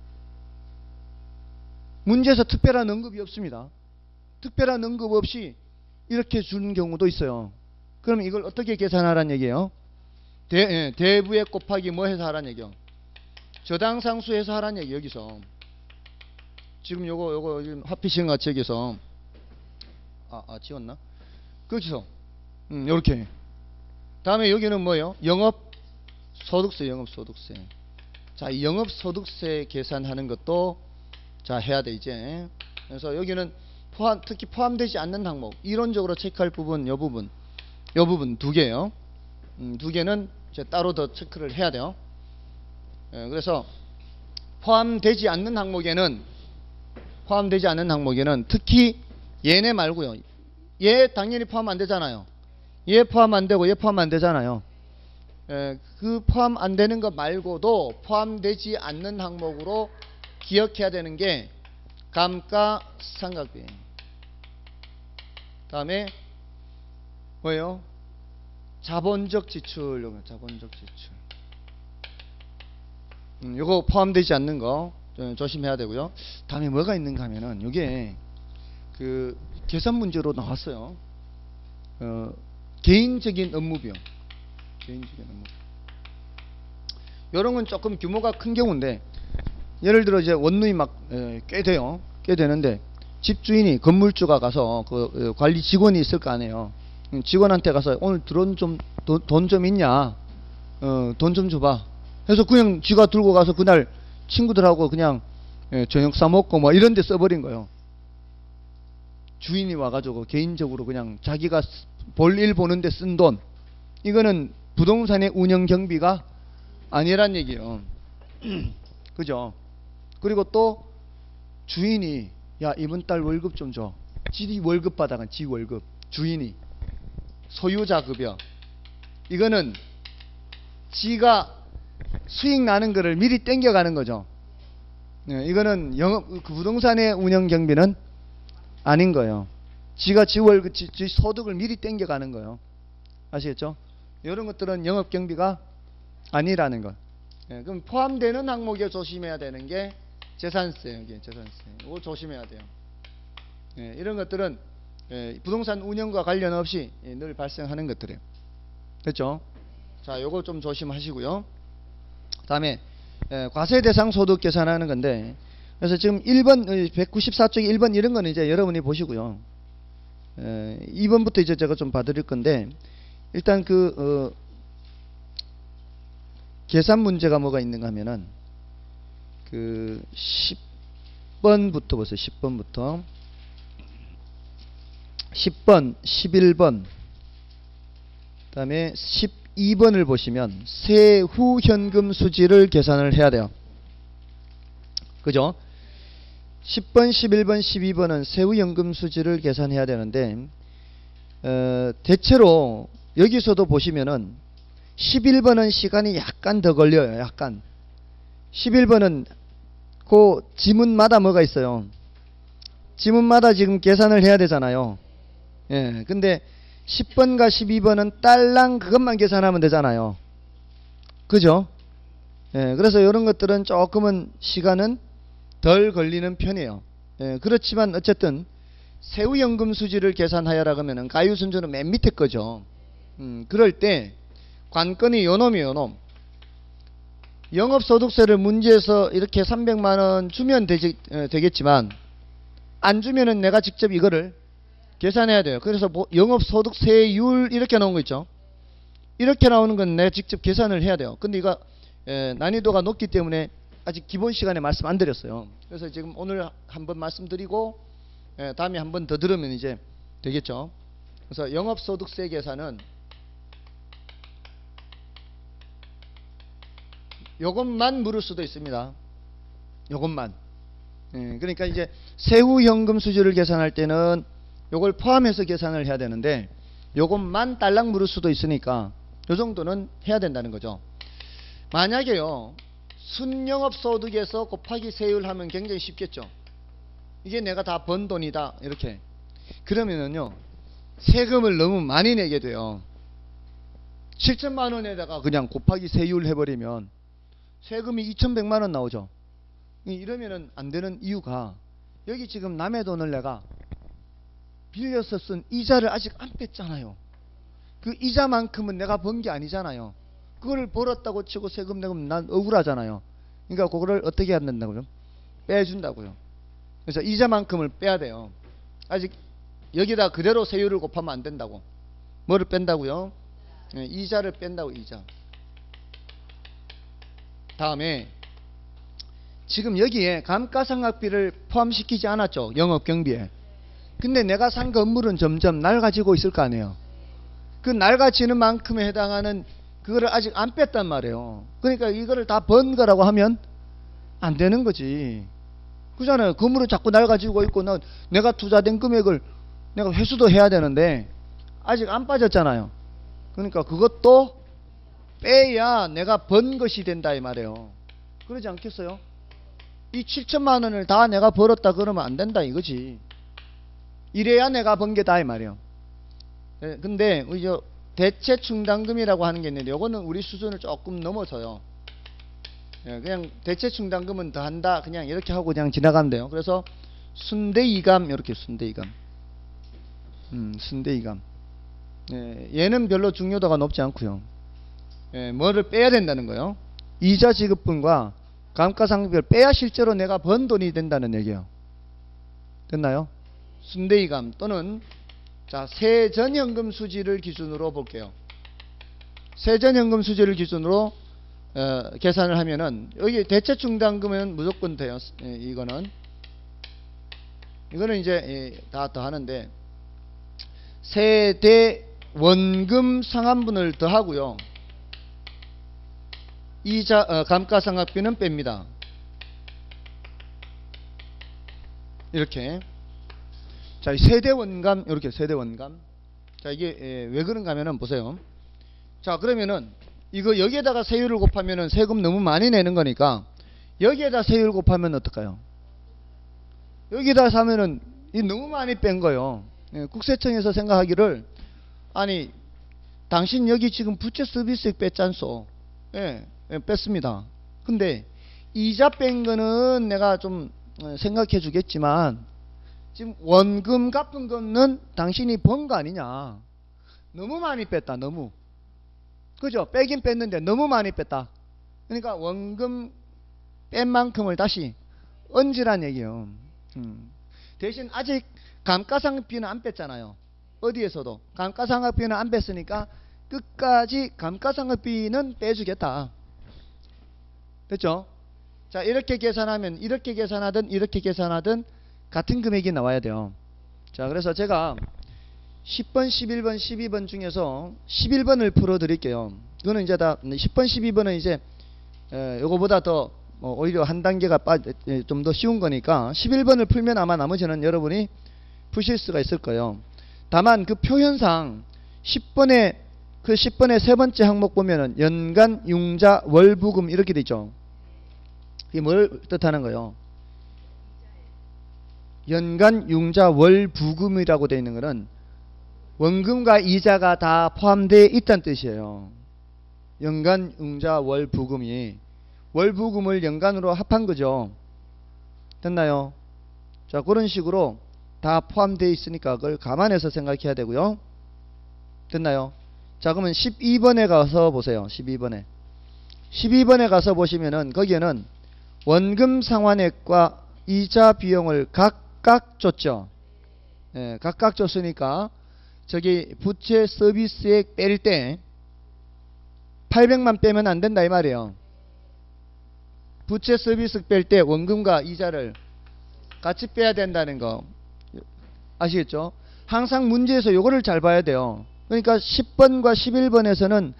S1: 문제에서 특별한 언급이 없습니다. 특별한 언급 없이 이렇게 주는 경우도 있어요. 그럼 이걸 어떻게 계산하라는 얘기예요? 대부액 곱하기 뭐 해서 하라는 얘기요? 저당상수 해서 하라는 얘기. 여기서 지금 요거 지금 합피신 같이 여기서 지웠나? 거기서 요렇게. 다음에 여기는 뭐예요? 영업소득세. 자, 이 영업소득세 계산하는 것도 자 해야 돼 이제. 그래서 여기는 특히 포함되지 않는 항목, 이론적으로 체크할 부분, 요 부분 두 개예요. 두 개는 이제 따로 더 체크를 해야 돼요. 그래서 포함되지 않는 항목에는 특히 얘네 말고요. 얘 당연히 포함 안 되잖아요. 얘 포함 안 되고 얘 포함 안 되잖아요. 그 포함 안 되는 것 말고도 포함되지 않는 항목으로 기억해야 되는 게 감가상각비. 다음에 뭐예요? 자본적 지출. 요거 포함되지 않는 거 조심해야 되고요. 다음에 뭐가 있는가 하면은 요게 그 계산 문제로 나왔어요. 개인적인 업무비용. 요런 건 조금 규모가 큰 경우인데, 예를 들어 이제 원룸이 막 꽤 돼요. 꽤 되는데 집주인이, 건물주가 가서 그 관리 직원이 있을 거 아니에요. 직원한테 가서 오늘 돈 좀 있냐? 돈 좀 줘봐. 해서 그냥 지가 들고 가서 그날 친구들하고 그냥 저녁 사 먹고 뭐 이런 데 써버린 거예요. 주인이 와가지고 개인적으로 그냥 자기가 볼일 보는데 쓴 돈. 이거는 부동산의 운영 경비가 아니란 얘기예요. 그죠? 그리고 또 주인이 야 이번 달 월급 좀 줘. 지 월급 받아간 지 월급. 주인이 소유자 급여. 이거는 지가 수익 나는 거를 미리 땡겨가는 거죠. 이거는 그 부동산의 운영 경비는 아닌 거예요. 지가 지 월급, 지 소득을 미리 땡겨가는 거예요. 아시겠죠? 이런 것들은 영업 경비가 아니라는 것. 그럼 포함되는 항목에 조심해야 되는 게 재산세. 여기 재산세. 이거 조심해야 돼요. 이런 것들은 부동산 운영과 관련 없이 늘 발생하는 것들이에요. 됐죠? 자, 요거 좀 조심하시고요. 다음에 과세 대상 소득 계산하는 건데, 그래서 지금 1번 194쪽에 1번 이런 거는 이제 여러분이 보시고요. 2번부터 이제 제가 좀 봐드릴 건데, 일단 그 계산 문제가 뭐가 있는가 하면은 그 10번부터 보세요. 10번부터 10번, 11번, 그 다음에 12번을 보시면 세후 현금 수지를 계산을 해야 돼요. 그죠? 10번, 11번, 12번은 세후 현금 수지를 계산해야 되는데, 대체로 여기서도 보시면은 11번은 시간이 약간 더 걸려요. 약간. 11번은 그 지문마다 뭐가 있어요? 지문마다 지금 계산을 해야 되잖아요. 근데 10번과 12번은 딸랑 그것만 계산하면 되잖아요. 그죠? 그래서 이런 것들은 조금은 시간은 덜 걸리는 편이에요. 그렇지만 어쨌든 세후연금 수지를 계산하여라 그러면은 가유순조는 맨 밑에 거죠. 그럴 때 관건이 요놈이에요. 요놈. 영업소득세를 문제에서 이렇게 300만원 주면 되겠지만 안 주면은 내가 직접 이거를 계산해야 돼요. 그래서 뭐 영업소득세율 이렇게 나온 거 있죠. 이렇게 나오는 건 내가 직접 계산을 해야 돼요. 근데 이거 난이도가 높기 때문에 아직 기본 시간에 말씀 안 드렸어요. 그래서 지금 오늘 한번 말씀드리고 다음에 한번 더 들으면 이제 되겠죠. 그래서 영업소득세 계산은 요것만 물을 수도 있습니다. 요것만. 예, 그러니까 이제 세후 현금 수지를 계산할 때는 요걸 포함해서 계산을 해야 되는데 요것만 딸랑 물을 수도 있으니까 요 정도는 해야 된다는 거죠. 만약에요 순영업소득에서 곱하기 세율 하면 굉장히 쉽겠죠. 이게 내가 다 번 돈이다 이렇게. 그러면은요 세금을 너무 많이 내게 돼요. 7천만 원에다가 그냥 곱하기 세율 해버리면 세금이 2,100만 원 나오죠. 이러면은 안 되는 이유가 여기 지금 남의 돈을 내가 빌려서 쓴 이자를 아직 안 뺐잖아요. 그 이자만큼은 내가 번 게 아니잖아요. 그걸 벌었다고 치고 세금 내면 난 억울하잖아요. 그러니까 그거를 어떻게 해야 된다고요? 빼준다고요. 그래서 이자만큼을 빼야 돼요. 아직 여기다 그대로 세율을 곱하면 안 된다고. 뭐를 뺀다고요? 네, 이자를 뺀다고. 이자. 다음에 지금 여기에 감가상각비를 포함시키지 않았죠. 영업경비에. 근데 내가 산 건물은 점점 낡아지고 있을 거 아니에요. 그 낡아지는 만큼에 해당하는 그거를 아직 안 뺐단 말이에요. 그러니까 이거를 다 번 거라고 하면 안 되는 거지. 그잖아요. 건물은 자꾸 낡아지고 있고 내가 투자된 금액을 내가 회수도 해야 되는데 아직 안 빠졌잖아요. 그러니까 그것도 빼야 내가 번 것이 된다 이 말이에요. 그러지 않겠어요? 이 7천만 원을 다 내가 벌었다 그러면 안 된다 이거지. 이래야 내가 번 게 다 이 말이에요. 네, 근데 우리 저 대체 충당금이라고 하는 게 있는데 요거는 우리 수준을 조금 넘어서요. 예, 그냥 대체 충당금은 더 한다 그냥 이렇게 하고 그냥 지나가면 돼요. 그래서 순대이감 이렇게 순대이감. 순대이감. 예, 얘는 별로 중요도가 높지 않고요. 예, 뭐를 빼야 된다는 거예요. 이자 지급분과 감가상각비를 빼야 실제로 내가 번 돈이 된다는 얘기예요. 됐나요? 순대이감 또는 자 세전현금 수지를 기준으로 볼게요. 세전현금 수지를 기준으로 계산을 하면은 여기 대체충당금은 무조건 돼요. 예, 이거는 이제 다 더하는데 세대 원금 상환분을 더하고요. 이자 감가상각비는 뺍니다. 이렇게. 자, 세대 원감 이렇게 세대 원감. 자, 이게 왜 그런가 하면은 보세요. 자, 그러면은 이거 여기에다가 세율을 곱하면은 세금 너무 많이 내는 거니까 여기에다 세율 곱하면 어떨까요? 여기다 사면은 이 너무 많이 뺀 거예요. 예, 국세청에서 생각하기를 아니 당신 여기 지금 부채 서비스액 뺐잖소. 예, 뺐습니다. 근데 이자 뺀 거는 내가 좀 생각해 주겠지만 지금 원금 갚은 거는 당신이 번 거 아니냐. 너무 많이 뺐다. 너무. 그죠? 빼긴 뺐는데 너무 많이 뺐다. 그러니까 원금 뺀 만큼을 다시 얹으란 얘기예요. 대신 아직 감가상각비는 안 뺐잖아요. 어디에서도 감가상각비는 안 뺐으니까 끝까지 감가상각비는 빼주겠다. 됐죠? 자, 이렇게 계산하면 이렇게 계산하든 이렇게 계산하든 같은 금액이 나와야 돼요. 자, 그래서 제가 10번, 11번, 12번 중에서 11번을 풀어 드릴게요. 그거는 이제 다 10번, 12번은 이제 요거보다 더 오히려 한 단계가 좀 더 쉬운 거니까 11번을 풀면 아마 나머지는 여러분이 푸실 수가 있을 거예요. 다만 그 표현상 10번의 그 10번의 세 번째 항목 보면은 연간 융자 월부금 이렇게 돼 있죠. 이게 뭘 뜻하는 거예요? 연간 융자 월부금이라고 되어 있는 것은 원금과 이자가 다 포함되어 있다는 뜻이에요. 연간 융자 월부금이 월부금을 연간으로 합한 거죠. 됐나요? 자, 그런 식으로 다 포함되어 있으니까 그걸 감안해서 생각해야 되고요. 됐나요? 자, 그러면 12번에 가서 보세요. 12번에 가서 보시면은 거기에는 원금 상환액과 이자 비용을 각각 줬죠. 예, 각각 줬으니까 저기 부채 서비스액 뺄 때 800만 빼면 안 된다 이 말이에요. 부채 서비스 뺄 때 원금과 이자를 같이 빼야 된다는 거 아시겠죠? 항상 문제에서 요거를 잘 봐야 돼요. 그러니까 10번과 11번에서는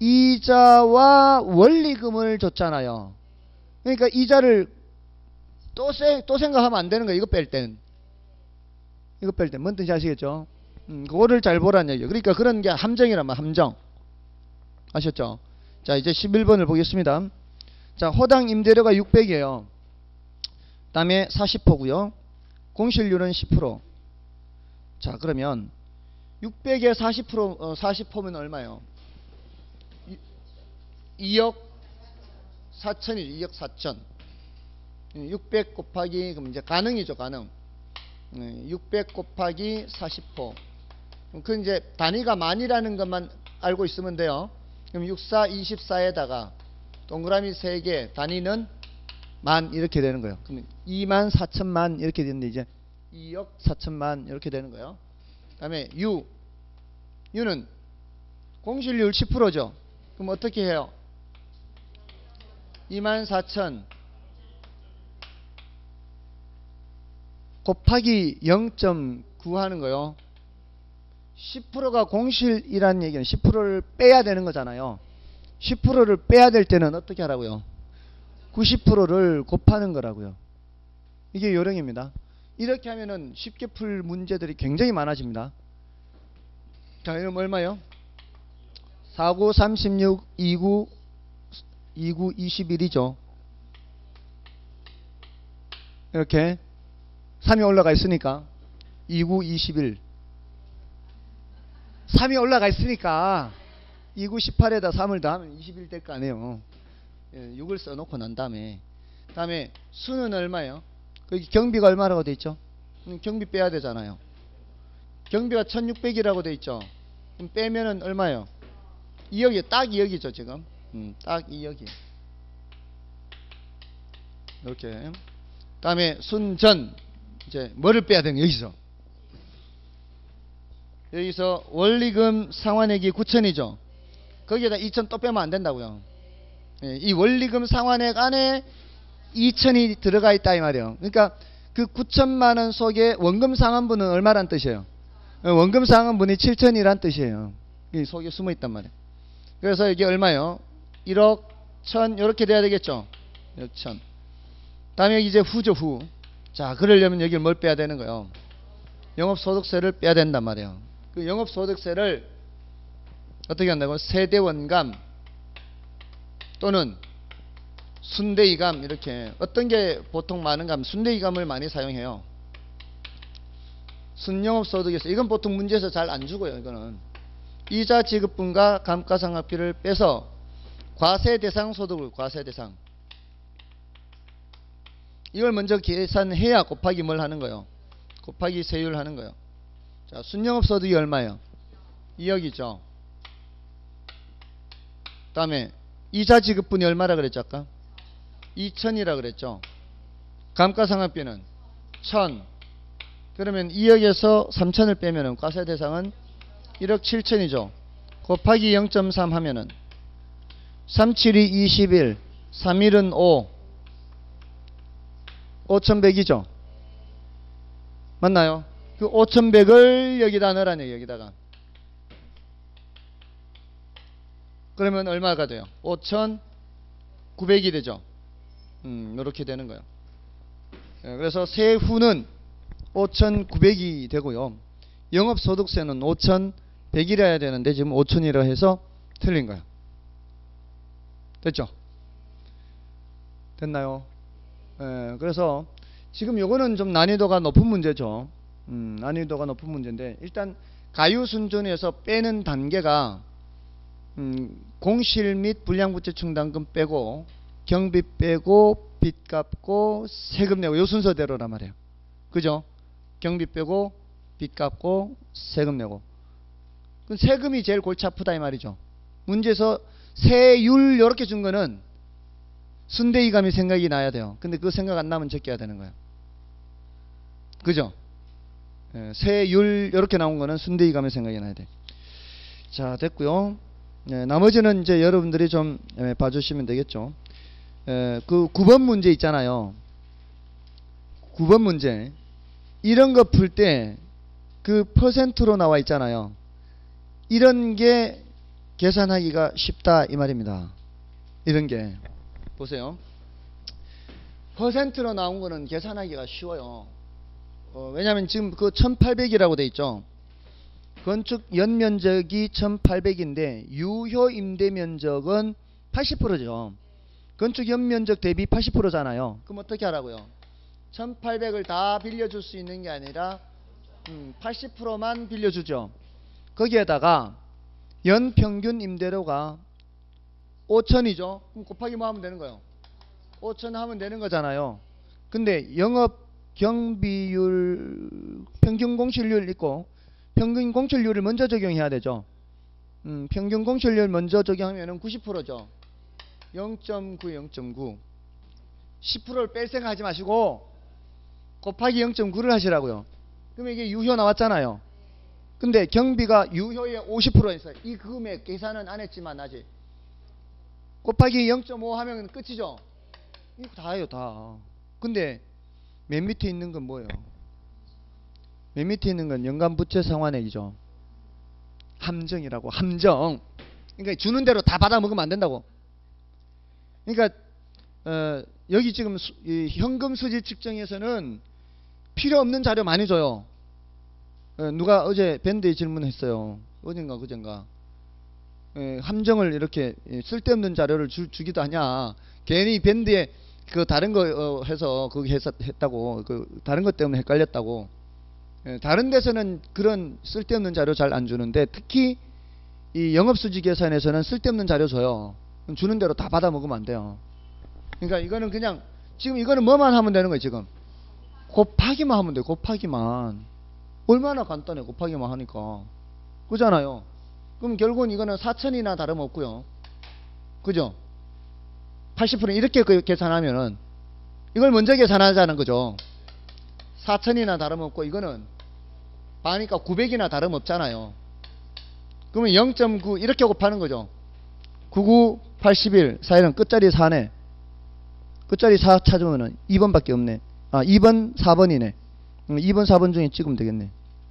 S1: 이자와 원리금을 줬잖아요. 그러니까 이자를 또 생각하면 안 되는 거예요. 이거 뺄 때는. 이거 뺄 때. 뭔 뜻인지 아시겠죠? 그거를 잘 보라는 얘기예요. 그러니까 그런 게 함정이란 말, 함정. 아셨죠? 자, 이제 11번을 보겠습니다. 자, 호당 임대료가 600이에요. 다음에 40%고요. 공실률은 10%. 자, 그러면 600에 40%면 얼마예요? 2억 4천이죠. 2억 4천. 600 곱하기, 그럼 이제 가능이죠, 가능. 600 곱하기 40%. 그 이제 단위가 만이라는 것만 알고 있으면 돼요. 그럼 64, 24에다가 동그라미 3개, 단위는 만 이렇게 되는 거예요. 그럼 2만 4천만 이렇게 되는데 이제 2억 4천만 이렇게 되는 거예요. 그 다음에 U는 공실률 10%죠. 그럼 어떻게 해요? 2만 4천 곱하기 0.9 하는 거요. 10%가 공실이라는 얘기는 10%를 빼야 되는 거잖아요. 10%를 빼야 될 때는 어떻게 하라고요? 90%를 곱하는 거라고요. 이게 요령입니다. 이렇게 하면은 쉽게 풀 문제들이 굉장히 많아집니다. 자, 그럼 얼마요? 49, 36, 29, 21이죠. 이렇게 3이 올라가 있으니까 29, 21. 3이 올라가 있으니까 29, 18에다 3을 더하면 21 될 거 아니에요. 6을 써놓고 난 다음에 수는 얼마예요? 거기 경비가 얼마라고 돼 있죠? 경비 빼야 되잖아요. 경비가 1600이라고 돼 있죠. 그럼 빼면은 얼마예요? 2억이 딱 2억이죠 지금. 딱 2억이. 이렇게. 다음에 순전 이제 뭐를 빼야 되는 여기서 원리금 상환액이 9천이죠. 거기에다 2천 또 빼면 안 된다고요. 이 원리금 상환액 안에 2천이 들어가 있다 이 말이에요. 그러니까 그 9천만 원 속에 원금 상환분은 얼마란 뜻이에요? 원금 상환분이 7천이란 뜻이에요. 이 속에 숨어 있단 말이에요. 그래서 이게 얼마요? 1억 1천 이렇게 돼야 되겠죠. 1억 1천. 다음에 이제 후죠, 후. 자, 그러려면 여기를 뭘 빼야 되는 거예요? 영업소득세를 빼야 된단 말이에요. 그 영업소득세를 어떻게 한다고? 세대원감 또는 순대이감 이렇게. 어떤 게 보통 많은가 하면 순대이감을 많이 사용해요. 순영업소득에서. 이건 보통 문제에서 잘 안 주고요. 이거는 이자 지급분과 감가상각비를 빼서 과세대상 소득을 과세대상 이걸 먼저 계산해야 곱하기 뭘 하는 거예요? 곱하기 세율 하는 거예요. 자, 순영업소득이 얼마예요? 2억이죠. 다음에 이자 지급분이 얼마라 그랬죠 아까? 2천이라 그랬죠. 감가상각비는 1천. 그러면 2억에서 3천을 빼면은 과세대상은 1억 7천이죠. 곱하기 0.3 하면은 37이 21, 31은 5, 5100이죠. 맞나요? 그 5100을 여기다 넣으라는 얘기예요. 여기다가. 그러면 얼마가 돼요? 5,900이 되죠. 이렇게 되는 거예요. 그래서 세후는 5,900이 되고요. 영업소득세는 5,100이라 해야 되는데 지금 5,000이라 해서 틀린 거예요. 됐죠? 됐나요? 그래서 지금 요거는 좀 난이도가 높은 문제죠. 난이도가 높은 문제인데 일단 가유순전에서 빼는 단계가 공실 및 불량부채 충당금 빼고 경비 빼고 빚 갚고 세금 내고 요 순서대로란 말이에요. 그죠? 경비 빼고 빚 갚고 세금 내고. 세금이 제일 골치 아프다 이 말이죠. 문제에서 세율 요렇게 준 거는 순대이감이 생각이 나야 돼요. 근데 그 생각 안 나면 적게 해야 되는 거예요. 그죠? 세율 요렇게 나온 거는 순대이감이 생각이 나야 돼. 자, 됐고요. 나머지는 이제 여러분들이 좀 봐주시면 되겠죠. 그 9번 문제 있잖아요. 9번 문제. 이런 거 풀 때 그 퍼센트로 나와 있잖아요. 이런 게 계산하기가 쉽다 이 말입니다. 이런 게. 보세요. 퍼센트로 나온 거는 계산하기가 쉬워요. 왜냐하면 지금 그 1800이라고 돼 있죠. 건축 연면적이 1800인데 유효 임대 면적은 80%죠. 건축 연면적 대비 80%잖아요. 그럼 어떻게 하라고요? 1800을 다 빌려줄 수 있는 게 아니라 80%만 빌려주죠. 거기에다가 연평균 임대료가 5000이죠. 그럼 곱하기 뭐 하면 되는 거예요? 5000 하면 되는 거잖아요. 근데 영업 경비율, 평균 공실률 있고 평균 공실률을 먼저 적용해야 되죠. 평균 공실률 먼저 적용하면 90%죠. 0.9, 0.9. 10%를 뺄 생각하지 마시고 곱하기 0.9를 하시라고요. 그러면 이게 유효 나왔잖아요. 근데 경비가 유효의 50%에서 이 금액 계산은 안 했지만 아직 곱하기 0.5 하면 끝이죠. 이거 다예요, 다. 근데 맨 밑에 있는 건 뭐예요? 맨 밑에 있는 건 연간 부채 상환액이죠. 함정이라고. 함정. 그러니까 주는 대로 다 받아 먹으면 안 된다고. 그러니까 여기 지금 이 현금 수지 측정에서는 필요 없는 자료 많이 줘요. 누가 어제 밴드에 질문했어요. 어젠가 그젠가. 함정을 이렇게 쓸데없는 자료를 주기도 하냐. 괜히 밴드에 그 다른 거 해서 그거 했다고. 그 다른 것 때문에 헷갈렸다고. 다른 데서는 그런 쓸데없는 자료 잘 안 주는데 특히 이 영업수지 계산에서는 쓸데없는 자료 줘요. 주는 대로 다 받아 먹으면 안 돼요. 그러니까 이거는 그냥 지금 이거는 뭐만 하면 되는 거예요. 지금 곱하기만 하면 돼요. 곱하기만. 얼마나 간단해. 곱하기만 하니까. 그잖아요. 그럼 결국은 이거는 4000이나 다름없고요. 그죠? 80% 이렇게 계산하면은 이걸 먼저 계산하자는 거죠. 4000이나 다름없고 이거는 반이니까 900이나 다름없잖아요. 그러면 0.9 이렇게 곱하는 거죠. 99, 81 사이는 끝자리 4네. 끝자리 4 찾으면은 2번밖에 없네. 2번, 4번이네. 2번, 4번 중에 찍으면 되겠네.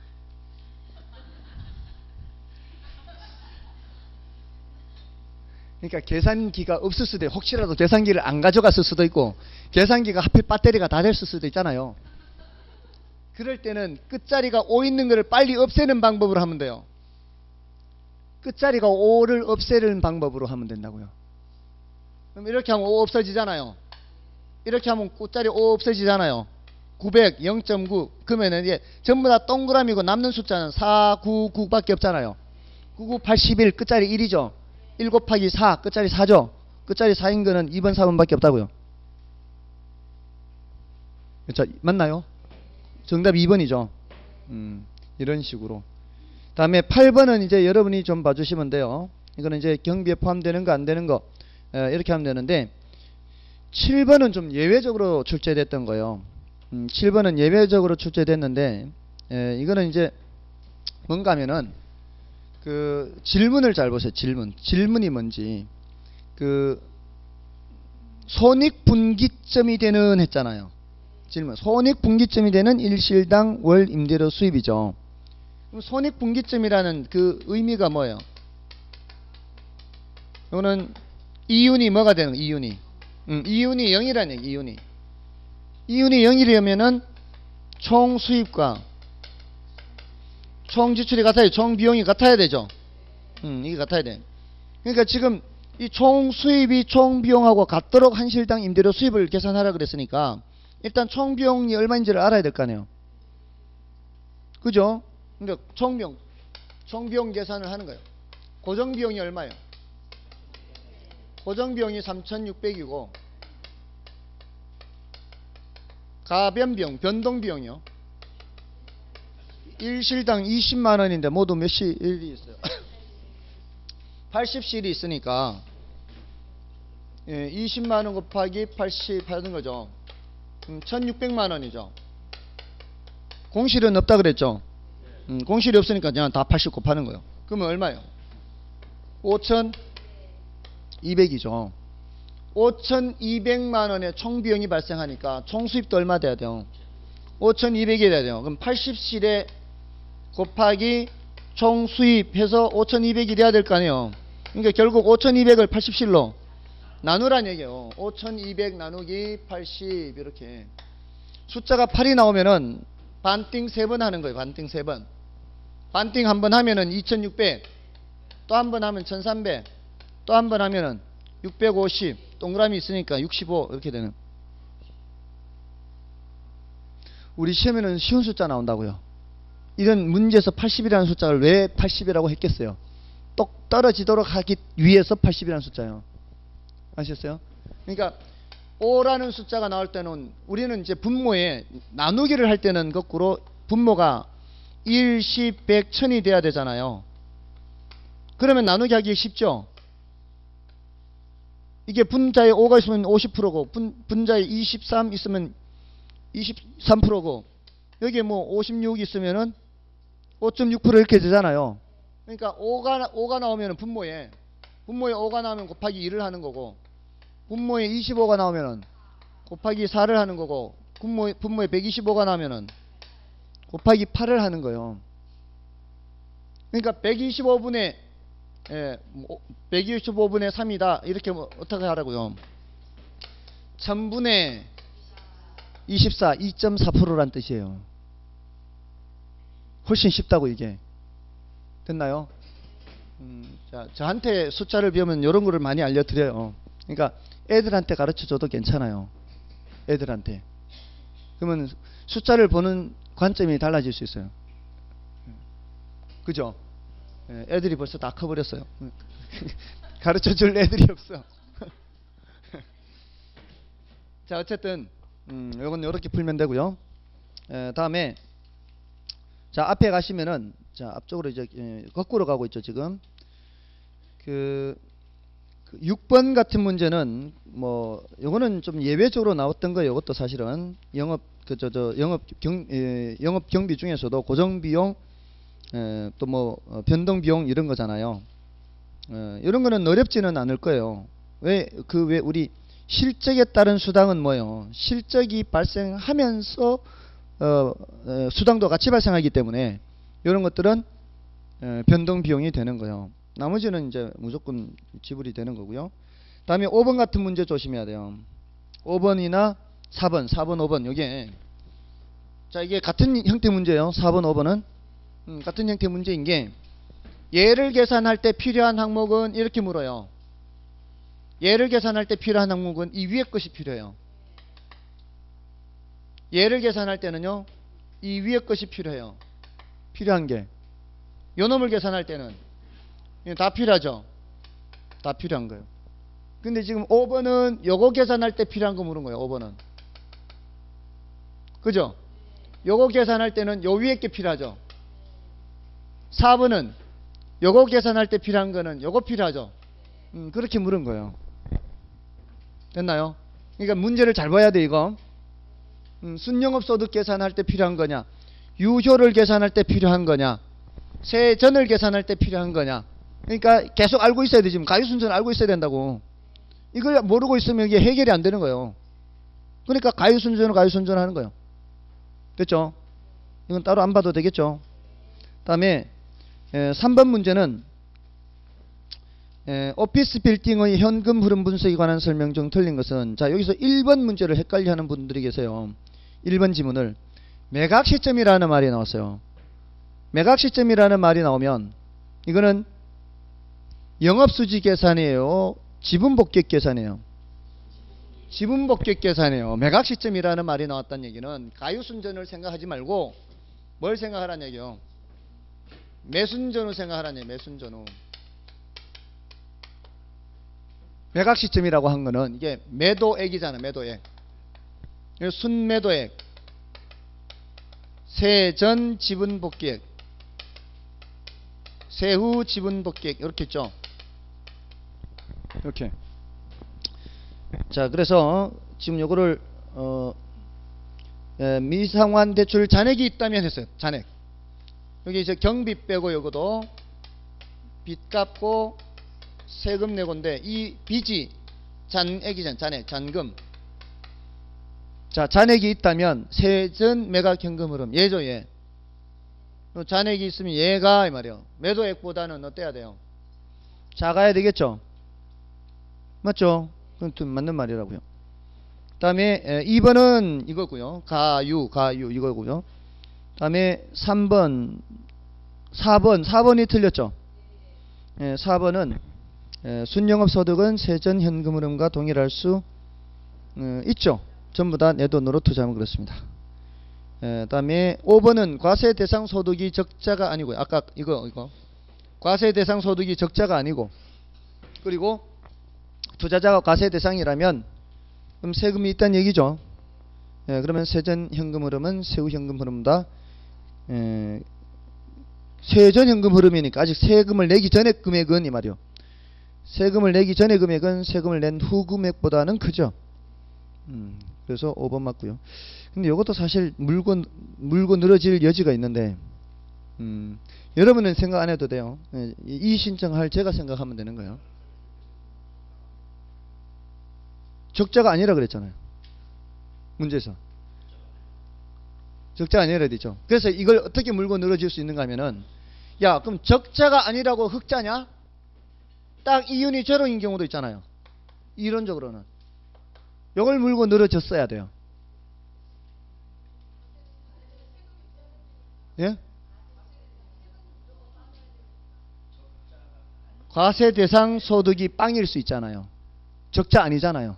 S1: 그러니까 계산기가 없을 수도 있고 혹시라도 계산기를 안 가져갔을 수도 있고 계산기가 하필 배터리가 다 됐을 수도 있잖아요. 그럴 때는 끝자리가 5 있는 거를 빨리 없애는 방법으로 하면 돼요. 끝자리가 5를 없애는 방법으로 하면 된다고요. 그럼 이렇게 하면 5 없어지잖아요. 이렇게 하면 끝자리 5 없어지잖아요. 900, 0.9 그러면은 이제 전부 다 동그라미고 남는 숫자는 4, 9, 9밖에 없잖아요. 99, 81 끝자리 1이죠. 1 곱하기 4 끝자리 4죠. 끝자리 4인 거는 2번, 4번밖에 없다고요. 자, 맞나요? 정답 2번이죠. 이런 식으로. 다음에 8번은 이제 여러분이 좀 봐주시면 돼요. 이거는 이제 경비에 포함되는 거 안 되는 거 이렇게 하면 되는데 7번은 좀 예외적으로 출제됐던 거예요. 7번은 예외적으로 출제됐는데 이거는 이제 뭔가 하면은 그 질문을 잘 보세요. 질문이 뭔지. 그 손익분기점이 되는 했잖아요. 질문. 손익분기점이 되는 일실당 월 임대료 수입이죠. 그럼 손익분기점이라는 그 의미가 뭐예요? 이거는 이윤이 뭐가 되는 거예요? 이윤이. 이윤이 0이라는 얘기. 이윤이 0이려면은 총 수입과 총 지출이 같아요. 총 비용이 같아야 되죠. 이게 같아야 돼. 그러니까 지금 이 총 수입이 총 비용하고 같도록 한 실당 임대료 수입을 계산하라 그랬으니까 일단 총 비용이 얼마인지를 알아야 될 거 아니에요. 그죠? 그러니까 총 비용 계산을 하는 거예요. 고정 비용이 얼마예요? 고정 비용이 3,600이고 가변 비용, 변동 비용이요. 일실당 20만 원인데 모두 몇 실이 있어요? 80실이 있으니까 20만 원 곱하기 80 하는 거죠. 1,600만 원이죠. 공실은 없다 그랬죠. 공실이 없으니까 그냥 다 80 곱하는 거예요. 그러면 얼마예요? 5,200이죠. 5,200만 원의 총 비용이 발생하니까 총 수입도 얼마 돼야 돼요? 5,200이 돼야 돼요. 그럼 80실에 곱하기 총 수입해서 5,200이 돼야 될 거 아니에요. 그러니까 결국 5,200을 80실로 나누란 얘기예요. 5200 나누기 80 이렇게. 숫자가 8이 나오면은 반띵 3번 하는 거예요. 반띵 3번. 반띵 한 번 하면은 2600. 또 한 번 하면 1300. 또 한 번 하면은 650. 동그라미 있으니까 65 이렇게 되는. 우리 시험에는 쉬운 숫자 나온다고요. 이런 문제에서 80이라는 숫자를 왜 80이라고 했겠어요? 똑 떨어지도록 하기 위해서 80이라는 숫자예요. 아셨어요? 그러니까 5라는 숫자가 나올 때는 우리는 이제 분모에 나누기를 할 때는 거꾸로 분모가 1, 10, 100, 1000이 돼야 되잖아요. 그러면 나누기 하기 쉽죠? 이게 분자에 5가 있으면 50%고 분자에 23 있으면 23%고 여기에 뭐 56 있으면은 5.6% 이렇게 되잖아요. 그러니까 5가 나오면 분모에 5가 나오면 곱하기 2를 하는 거고, 분모에 25가 나오면은 곱하기 4를 하는 거고, 분모에 125가 나오면은 곱하기 8을 하는 거예요. 그러니까 125분의 3이다 이렇게 어떻게 하라고요? 1000분의 24 2.4%란 뜻이에요. 훨씬 쉽다고 이게. 됐나요? 자, 저한테 숫자를 배우면 이런 거를 많이 알려드려요. 그러니까 애들한테 가르쳐줘도 괜찮아요. 애들한테. 그러면 숫자를 보는 관점이 달라질 수 있어요. 그죠? 애들이 벌써 다 커버렸어요. 가르쳐줄 애들이 없어. 자, 어쨌든 이건 이렇게 풀면 되고요. 다음에 자, 앞에 가시면은 자, 앞쪽으로 이제 거꾸로 가고 있죠, 지금. 그 6번 같은 문제는 뭐 요거는 좀 예외적으로 나왔던 거예요. 이것도 사실은 영업 경비 중에서도 고정 비용 또 뭐 변동 비용 이런 거잖아요. 이런 거는 어렵지는 않을 거예요. 왜 우리 실적에 따른 수당은 뭐예요? 실적이 발생하면서 수당도 같이 발생하기 때문에 이런 것들은 변동 비용이 되는 거예요. 나머지는 이제 무조건 지불이 되는 거고요. 다음에 5번 같은 문제 조심해야 돼요. 5번이나 4번, 5번 요게 자, 이게 같은 형태 문제예요. 4번, 5번은 같은 형태 문제인 게 얘를 계산할 때 필요한 항목은 이렇게 물어요. 얘를 계산할 때 필요한 항목은 이 위에 것이 필요해요. 얘를 계산할 때는요, 이 위에 것이 필요해요. 필요한 게. 요 놈을 계산할 때는 다 필요하죠. 다 필요한 거예요. 근데 지금 5번은 요거 계산할 때 필요한 거 물은 거예요. 5번은. 그죠? 요거 계산할 때는 요 위에 게 필요하죠. 4번은 요거 계산할 때 필요한 거는 요거 필요하죠. 그렇게 물은 거예요. 됐나요? 그러니까 문제를 잘 봐야 돼, 이거. 순영업소득 계산할 때 필요한 거냐, 유효를 계산할 때 필요한 거냐, 세전을 계산할 때 필요한 거냐. 그러니까 계속 알고 있어야 돼. 지금 가유순전을 알고 있어야 된다고. 이걸 모르고 있으면 이게 해결이 안 되는 거예요. 그러니까 가유순전을 하는 거예요. 됐죠? 이건 따로 안 봐도 되겠죠? 다음에 3번 문제는 오피스 빌딩의 현금 흐름 분석에 관한 설명 중 틀린 것은, 자, 여기서 1번 문제를 헷갈려 하는 분들이 계세요. 1번 지문을 매각 시점이라는 말이 나왔어요. 매각 시점이라는 말이 나오면 이거는 영업수지 계산이에요, 지분 복귀 계산이에요? 지분 복귀 계산이에요. 매각 시점이라는 말이 나왔다는 얘기는 가유순전을 생각하지 말고 뭘 생각하라는 얘기요? 매순전후 생각하라는 얘기예요. 매순전후. 매각 시점이라고 한 거는 이게 매도액이잖아. 매도액. 순매도액, 세전 지분 복귀액, 세후 지분 복귀액 이렇게 있죠. 이렇게. 자, 그래서 지금 요거를 미상환 대출 잔액이 있다면 했어요. 잔액. 여기 이제 경비 빼고 요거도 빚 갚고 세금 내고인데 이 빚이 잔액이잖아요. 잔액, 잔금. 자, 잔액이 있다면 세전 매각 현금 흐름 얘죠, 얘. 잔액이 있으면 얘가 이 말이에요. 매도액보다는 어때야 돼요? 작아야 되겠죠. 맞죠? 그것도 맞는 말이라고요. 다음에 2번은 이거고요. 가유 이거고요. 다음에 3번 4번이 틀렸죠. 4번은 순영업소득은 세전 현금 흐름과 동일할 수 있죠. 전부 다 내 돈으로 투자하면 그렇습니다. 다음에 5번은 과세 대상 소득이 적자가 아니고요. 아까 이거 과세 대상 소득이 적자가 아니고, 그리고 투자자가 과세 대상이라면 그럼 세금이 있다는 얘기죠. 그러면 세전 현금 흐름은 세후 현금 흐름보다 세전 현금 흐름이니까 아직 세금을 내기 전에 금액은 이 말이요. 세금을 내기 전에 금액은 세금을 낸 후 금액보다는 크죠. 그래서 5번 맞고요. 근데 이것도 사실 물고 늘어질 여지가 있는데 여러분은 생각 안 해도 돼요. 이 신청할 제가 생각하면 되는 거예요. 적자가 아니라 그랬잖아요. 문제에서 적자가 아니라 되죠. 그래서 이걸 어떻게 물고 늘어질 수 있는가 하면은, 야 그럼 적자가 아니라고 흑자냐? 딱 이윤이 제로인 경우도 있잖아요. 이론적으로는 이걸 물고 늘어졌어야 돼요. 예? 과세 대상 소득이 빵일 수 있잖아요. 적자 아니잖아요.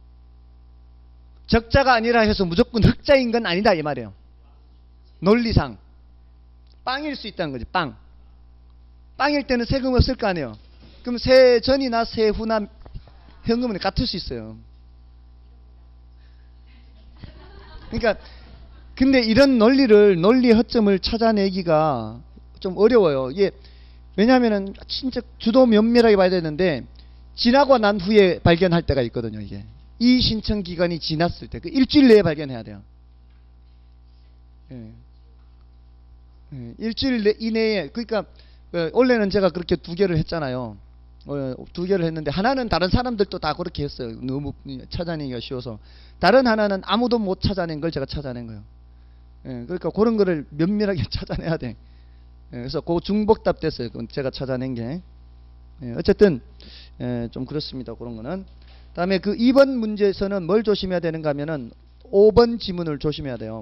S1: 적자가 아니라 해서 무조건 흑자인 건 아니다 이 말이에요. 논리상 빵일 수 있다는 거지. 빵일 때는 세금 없을 거 아니에요. 그럼 세전이나 세후나 현금은 같을 수 있어요. 그러니까 근데 이런 논리의 허점을 찾아내기가 좀 어려워요. 이게 왜냐하면은 진짜 주도 면밀하게 봐야 되는데 지나고 난 후에 발견할 때가 있거든요. 이게 이 신청 기간이 지났을 때 그 일주일 내에 발견해야 돼요. 일주일 이내에. 그러니까 원래는 제가 그렇게 2개를 했잖아요. 2개를 했는데 하나는 다른 사람들도 다 그렇게 했어요. 너무 찾아내기가 쉬워서. 다른 하나는 아무도 못 찾아낸 걸 제가 찾아낸 거예요. 그러니까 그런 거를 면밀하게 찾아내야 돼. 그래서 그 중복답 됐어요. 제가 찾아낸 게. 어쨌든 좀 그렇습니다. 그런 거는. 다음에 그 2번 문제에서는 뭘 조심해야 되는가 하면은 5번 지문을 조심해야 돼요.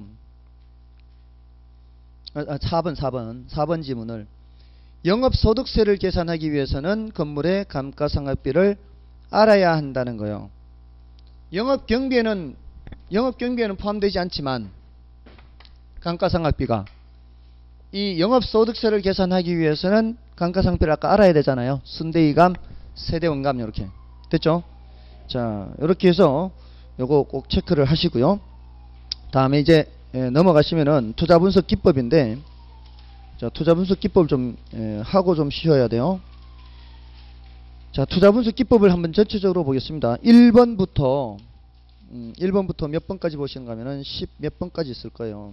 S1: 4번 지문을. 영업소득세를 계산하기 위해서는 건물의 감가상각비를 알아야 한다는 거예요. 영업경비에는 포함되지 않지만 감가상각비가, 이 영업소득세를 계산하기 위해서는 감가상각비를 아까 알아야 되잖아요. 순대이감, 세대원감 이렇게 됐죠? 자, 이렇게 해서 요거 꼭 체크를 하시고요. 다음에 이제 넘어가시면은 투자분석 기법인데, 자, 투자분석 기법 좀 하고 좀 쉬어야 돼요. 자, 투자분석 기법을 한번 전체적으로 보겠습니다. 1번부터 몇 번까지 보시는가 하면은 10 몇 번까지 있을 거예요.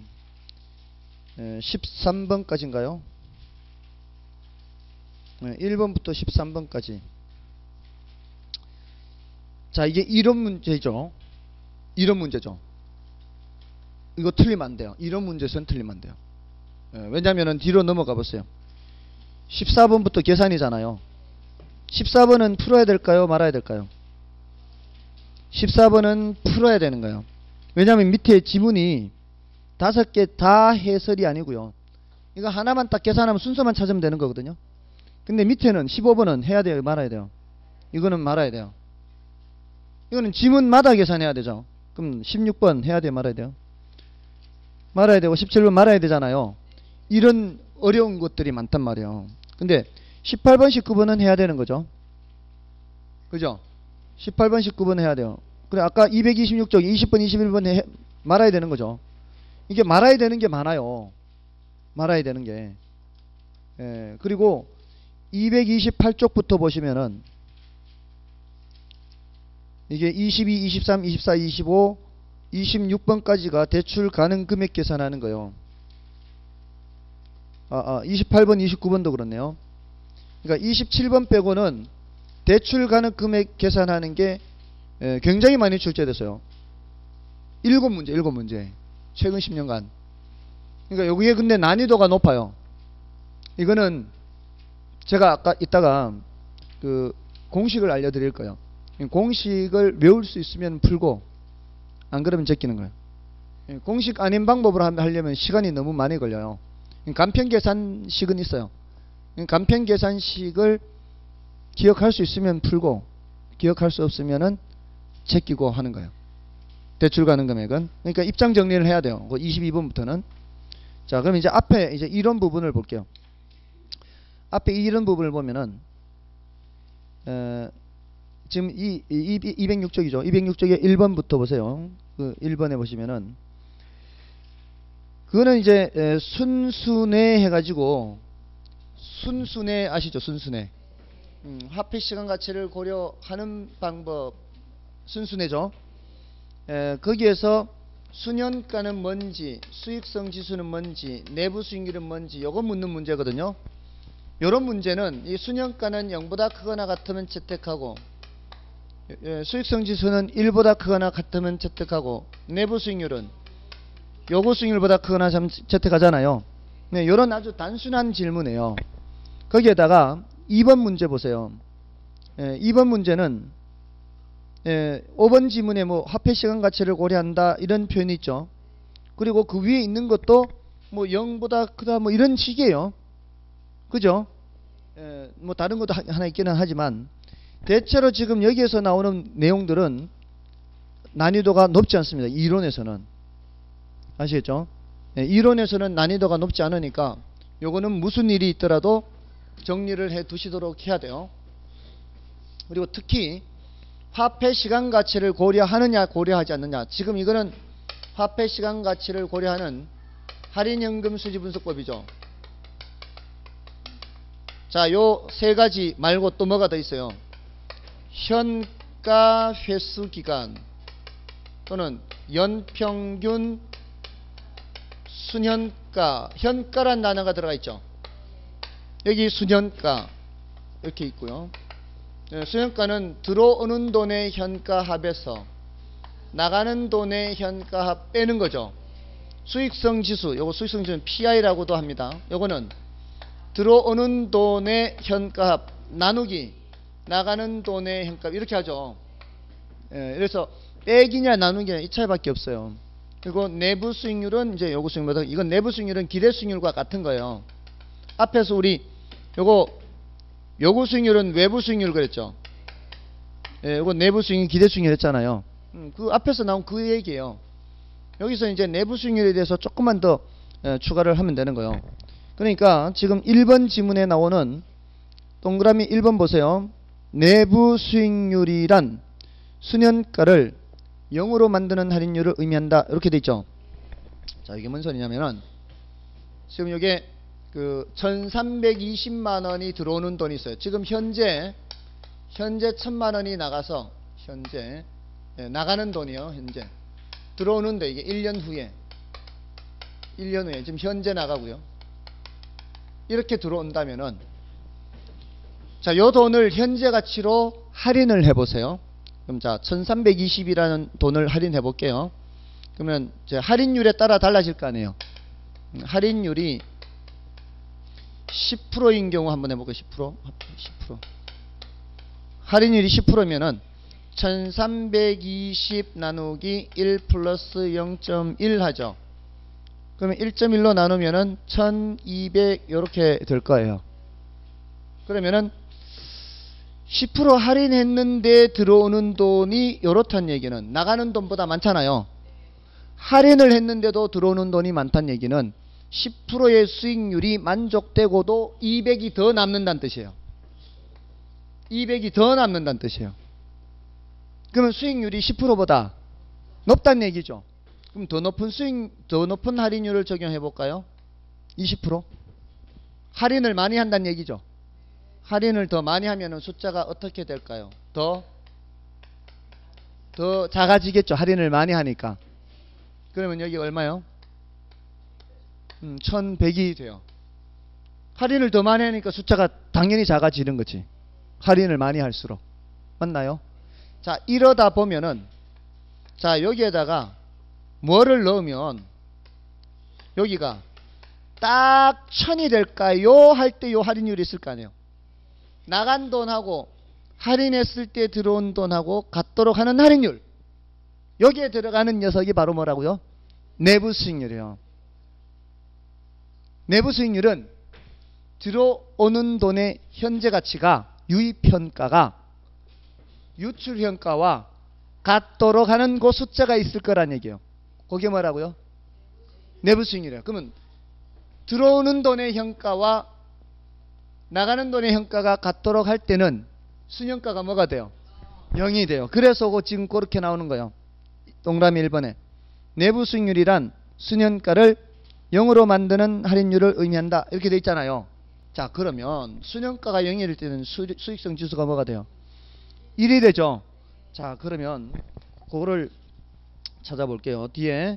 S1: 13번까지인가요? 1번부터 13번까지. 자, 이게 이론 문제죠. 이론 문제죠. 이거 틀리면 안 돼요. 이론 문제에서는 틀리면 안 돼요. 왜냐면은 뒤로 넘어가 보세요. 14번부터 계산이잖아요. 14번은 풀어야 될까요? 말아야 될까요? 14번은 풀어야 되는 거예요. 왜냐하면 밑에 지문이 5개 다 해설이 아니고요. 이거 하나만 딱 계산하면 순서만 찾으면 되는 거거든요. 근데 밑에는 15번은 해야 돼요? 말아야 돼요? 이거는 말아야 돼요. 이거는 지문마다 계산해야 되죠. 그럼 16번 해야 돼요? 말아야 돼요? 말아야 되고 17번 말아야 되잖아요. 이런 어려운 것들이 많단 말이에요. 근데 18번, 19번은 해야 되는 거죠. 그죠? 18번, 19번 해야 돼요. 그래, 아까 226쪽 20번, 21번 말아야 되는 거죠. 이게 말아야 되는 게 많아요. 말아야 되는 게. 그리고 228쪽부터 보시면은 이게 22, 23, 24, 25, 26번까지가 대출 가능 금액 계산하는 거예요. 28번, 29번도 그렇네요. 그러니까 27번 빼고는 대출 가능 금액 계산하는 게 굉장히 많이 출제됐어요. 7문제. 최근 10년간. 그러니까 여기에 근데 난이도가 높아요. 이거는 제가 아까 이따가 그 공식을 알려드릴 거예요. 공식을 외울 수 있으면 풀고 안 그러면 제끼는 거예요. 공식 아닌 방법으로 하려면 시간이 너무 많이 걸려요. 간편계산식은 있어요. 간편계산식을 기억할 수 있으면 풀고 기억할 수 없으면은 제끼고 하는 거예요. 대출 가능 금액은. 그러니까 입장 정리를 해야 돼요. 22번부터는. 자, 그럼 이제 앞에 이제 이런 부분을 볼게요. 앞에 이런 부분을 보면은 지금 이 206쪽이죠. 206쪽에 1번부터 보세요. 그 1번에 보시면은 그거는 이제 순순해 해가지고 순순해 아시죠? 순순해. 화폐 시간 가치를 고려하는 방법 순순해죠. 거기에서 수년가는 뭔지, 수익성 지수는 뭔지, 내부 수익률은 뭔지 요거 묻는 문제거든요. 요런 문제는 이 수년가는 0보다 크거나 같으면 채택하고 수익성 지수는 1보다 크거나 같으면 채택하고 내부 수익률은 요구 수익률보다 크거나 채택하잖아요. 네, 요런 아주 단순한 질문이에요. 거기에다가 2번 문제 보세요. 2번 문제는 5번 지문에 뭐 화폐 시간 가치를 고려한다 이런 표현이 있죠. 그리고 그 위에 있는 것도 뭐 0보다 크다 뭐 이런 식이에요. 그죠? 뭐 다른 것도 하나 있기는 하지만 대체로 지금 여기에서 나오는 내용들은 난이도가 높지 않습니다. 이론에서는. 아시겠죠? 이론에서는 난이도가 높지 않으니까 요거는 무슨 일이 있더라도 정리를 해 두시도록 해야 돼요. 그리고 특히 화폐 시간 가치를 고려하느냐 고려하지 않느냐. 지금 이거는 화폐 시간 가치를 고려하는 할인연금 수지 분석법이죠. 자, 요 세 가지 말고 또 뭐가 더 있어요? 현가 회수 기간 또는 연평균 수년가. 현가란 단어가 들어가 있죠. 여기 수년가 이렇게 있고요. 수년가는 들어오는 돈의 현가 합에서 나가는 돈의 현가 합 빼는 거죠. 수익성 지수, 요거 수익성 지수는 PI라고도 합니다. 요거는 들어오는 돈의 현가 합 나누기 나가는 돈의 현가 이렇게 하죠. 그래서 빼기냐 나누기냐 이 차이밖에 없어요. 그리고 내부 수익률은 이제 요구 수익률보다 이건 내부 수익률은 기대 수익률과 같은 거예요. 앞에서 우리 요거 요구 수익률은 외부 수익률 그랬죠. 요거 내부 수익률 기대 수익률 했잖아요. 그 앞에서 나온 그 얘기예요. 여기서 이제 내부 수익률에 대해서 조금만 더 추가를 하면 되는 거예요. 그러니까 지금 1번 지문에 나오는 동그라미 1번 보세요. 내부 수익률이란 수년가를 0으로 만드는 할인율을 의미한다. 이렇게 돼 있죠. 자, 이게 뭔 소리냐면은 지금 이게 그 1320만 원이 들어오는 돈이 있어요. 지금 현재 1000만 원이 나가서 현재 나가는 돈이요. 현재 들어오는데 이게 1년 후에 지금 현재 나가고요. 이렇게 들어온다면은 자, 요 돈을 현재 가치로 할인을 해 보세요. 그럼 자, 1320이라는 돈을 할인해 볼게요. 그러면 이제 할인율에 따라 달라질 거 아니에요. 할인율이 10%인 경우 한번 해볼게요. 10%. 할인율이 10%면은 1320 나누기 1 플러스 0.1 하죠. 그러면 1.1로 나누면은 1200 이렇게 될 거예요. 그러면은 10% 할인했는데 들어오는 돈이 이렇다는 얘기는 나가는 돈보다 많잖아요. 할인을 했는데도 들어오는 돈이 많다는 얘기는 10%의 수익률이 만족되고도 200이 더 남는다는 뜻이에요. 200이 더 남는다는 뜻이에요. 그러면 수익률이 10%보다 높다는 얘기죠. 그럼 더 높은 할인율을 적용해 볼까요? 20%? 할인을 많이 한다는 얘기죠. 할인을 더 많이 하면 숫자가 어떻게 될까요? 더 작아지겠죠. 할인을 많이 하니까. 그러면 여기 얼마요? 1100이 돼요. 할인을 더 많이 하니까 숫자가 당연히 작아지는 거지. 할인을 많이 할수록. 맞나요? 자, 이러다 보면은 자, 여기에다가 뭐를 넣으면 여기가 딱 1000이 될까요? 할 때 요 할인율이 있을 거 아니에요. 나간 돈하고 할인했을 때 들어온 돈하고 같도록 하는 할인율. 여기에 들어가는 녀석이 바로 뭐라고요? 내부 수익률이에요. 내부 수익률은 들어오는 돈의 현재 가치가 유입현가가 유출현가와 같도록 하는 그 숫자가 있을 거란 얘기예요. 그게 뭐라고요? 내부 수익률이에요. 그러면 들어오는 돈의 현가와 나가는 돈의 현가가 같도록 할 때는 순현가가 뭐가 돼요? 0이 돼요. 그래서 지금 그렇게 나오는 거예요. 동그라미 1번에 내부 수익률이란 순현가를 0으로 만드는 할인율을 의미한다. 이렇게 돼 있잖아요. 자, 그러면 순현가가 0일 때는 수익성 지수가 뭐가 돼요? 1이 되죠. 자, 그러면 그거를 찾아볼게요. 뒤에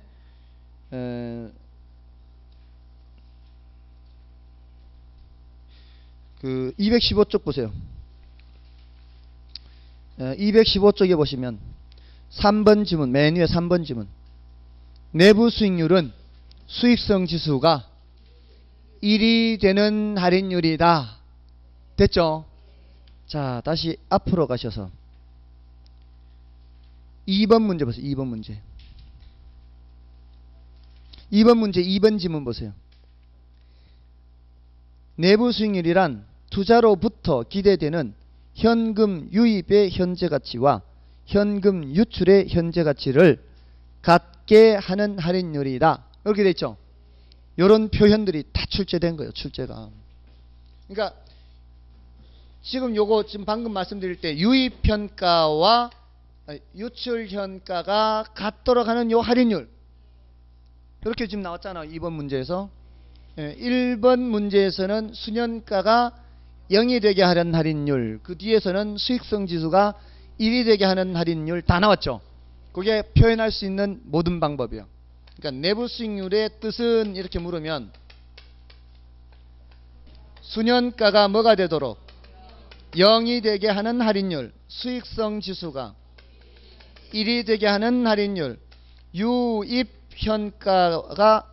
S1: 그 215쪽 보세요. 215쪽에 보시면 3번 지문, 맨 위에 3번 지문. 내부 수익률은 수익성 지수가 1이 되는 할인율이다. 됐죠? 자, 다시 앞으로 가셔서 2번 문제 보세요. 2번 문제. 2번 문제 2번 지문 보세요. 내부 수익률이란 투자로부터 기대되는 현금 유입의 현재 가치와 현금 유출의 현재 가치를 같게 하는 할인율이다. 이렇게 돼 있죠. 이런 표현들이 다 출제된 거예요. 출제가. 그러니까 지금 요거 지금 방금 말씀드릴 때 유입현가와 유출현가가 같도록 하는 요 할인율. 이렇게 지금 나왔잖아요. 2번 문제에서. 1번 문제에서는 순현가가 0이 되게 하는 할인율, 그 뒤에서는 수익성 지수가 1이 되게 하는 할인율 다 나왔죠. 그게 표현할 수 있는 모든 방법이에요. 그러니까 내부 수익률의 뜻은 이렇게 물으면 순현가가 뭐가 되도록 0이 되게 하는 할인율, 수익성 지수가 1이 되게 하는 할인율, 유입현가가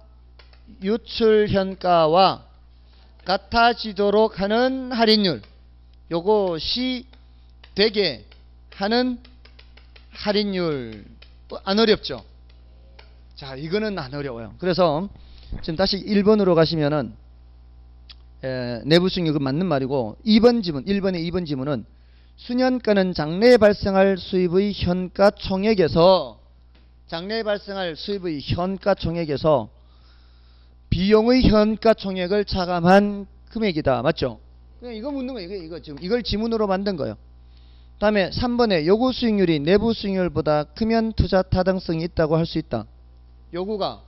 S1: 유출현가와 같아지도록 하는 할인율, 요것이 되게 하는 할인율. 안 어렵죠? 자, 이거는 안 어려워요. 그래서 지금 다시 1번으로 가시면은 내부 수익률 맞는 말이고, 2번 지문, 1번의 2번 지문은 순현가는 장래에 발생할 수입의 현가 총액에서 비용의 현가 총액을 차감한 금액이다. 맞죠? 그냥 이거 묻는 거예요. 이거 지금 이걸 지문으로 만든 거예요. 다음에 3번에 요구 수익률이 내부 수익률보다 크면 투자 타당성이 있다고 할 수 있다. 요구가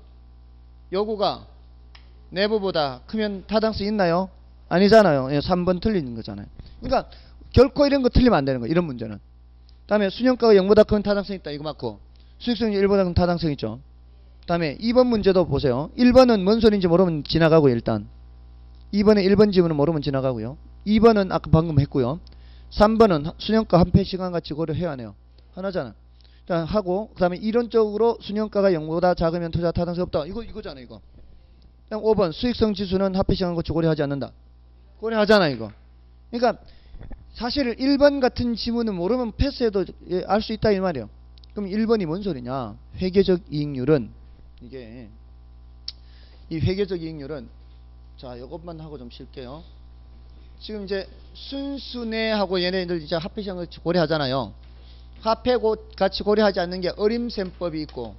S1: 내부보다 크면 타당성이 있나요? 아니잖아요. 3번 틀리는 거잖아요. 그러니까 결코 이런 거 틀리면 안 되는 거예요. 이런 문제는. 다음에 순현가가 0보다 크면 타당성이 있다. 이거 맞고, 수익성이 1보다 크면 타당성이 있죠. 다음에 2번 문제도 보세요. 1번은 뭔 소리인지 모르면 지나가고, 일단 2번에 1번 지문은 모르면 지나가고요. 2번은 아까 방금 했고요. 3번은 순현가 한패 시간 같이 고려해야 하네요. 하나잖아. 자, 하고 그 다음에 이론적으로 순현가가 0보다 작으면 투자 타당성이 없다. 이거잖아. 이거. 5번 수익성 지수는 합해 시간 같이 고려하지 않는다. 고려하잖아. 이거. 그러니까 사실 1번 같은 지문은 모르면 패스해도 알 수 있다 이 말이에요. 그럼 1번이 뭔 소리냐? 회계적 이익률은, 이게 이 회계적 이익률은, 자, 이것만 하고 좀 쉴게요. 지금 이제 순수내하고 얘네들 이제 합해 시간 같이 고려하잖아요. 합해 같이 고려하지 않는 게 어림셈법이 있고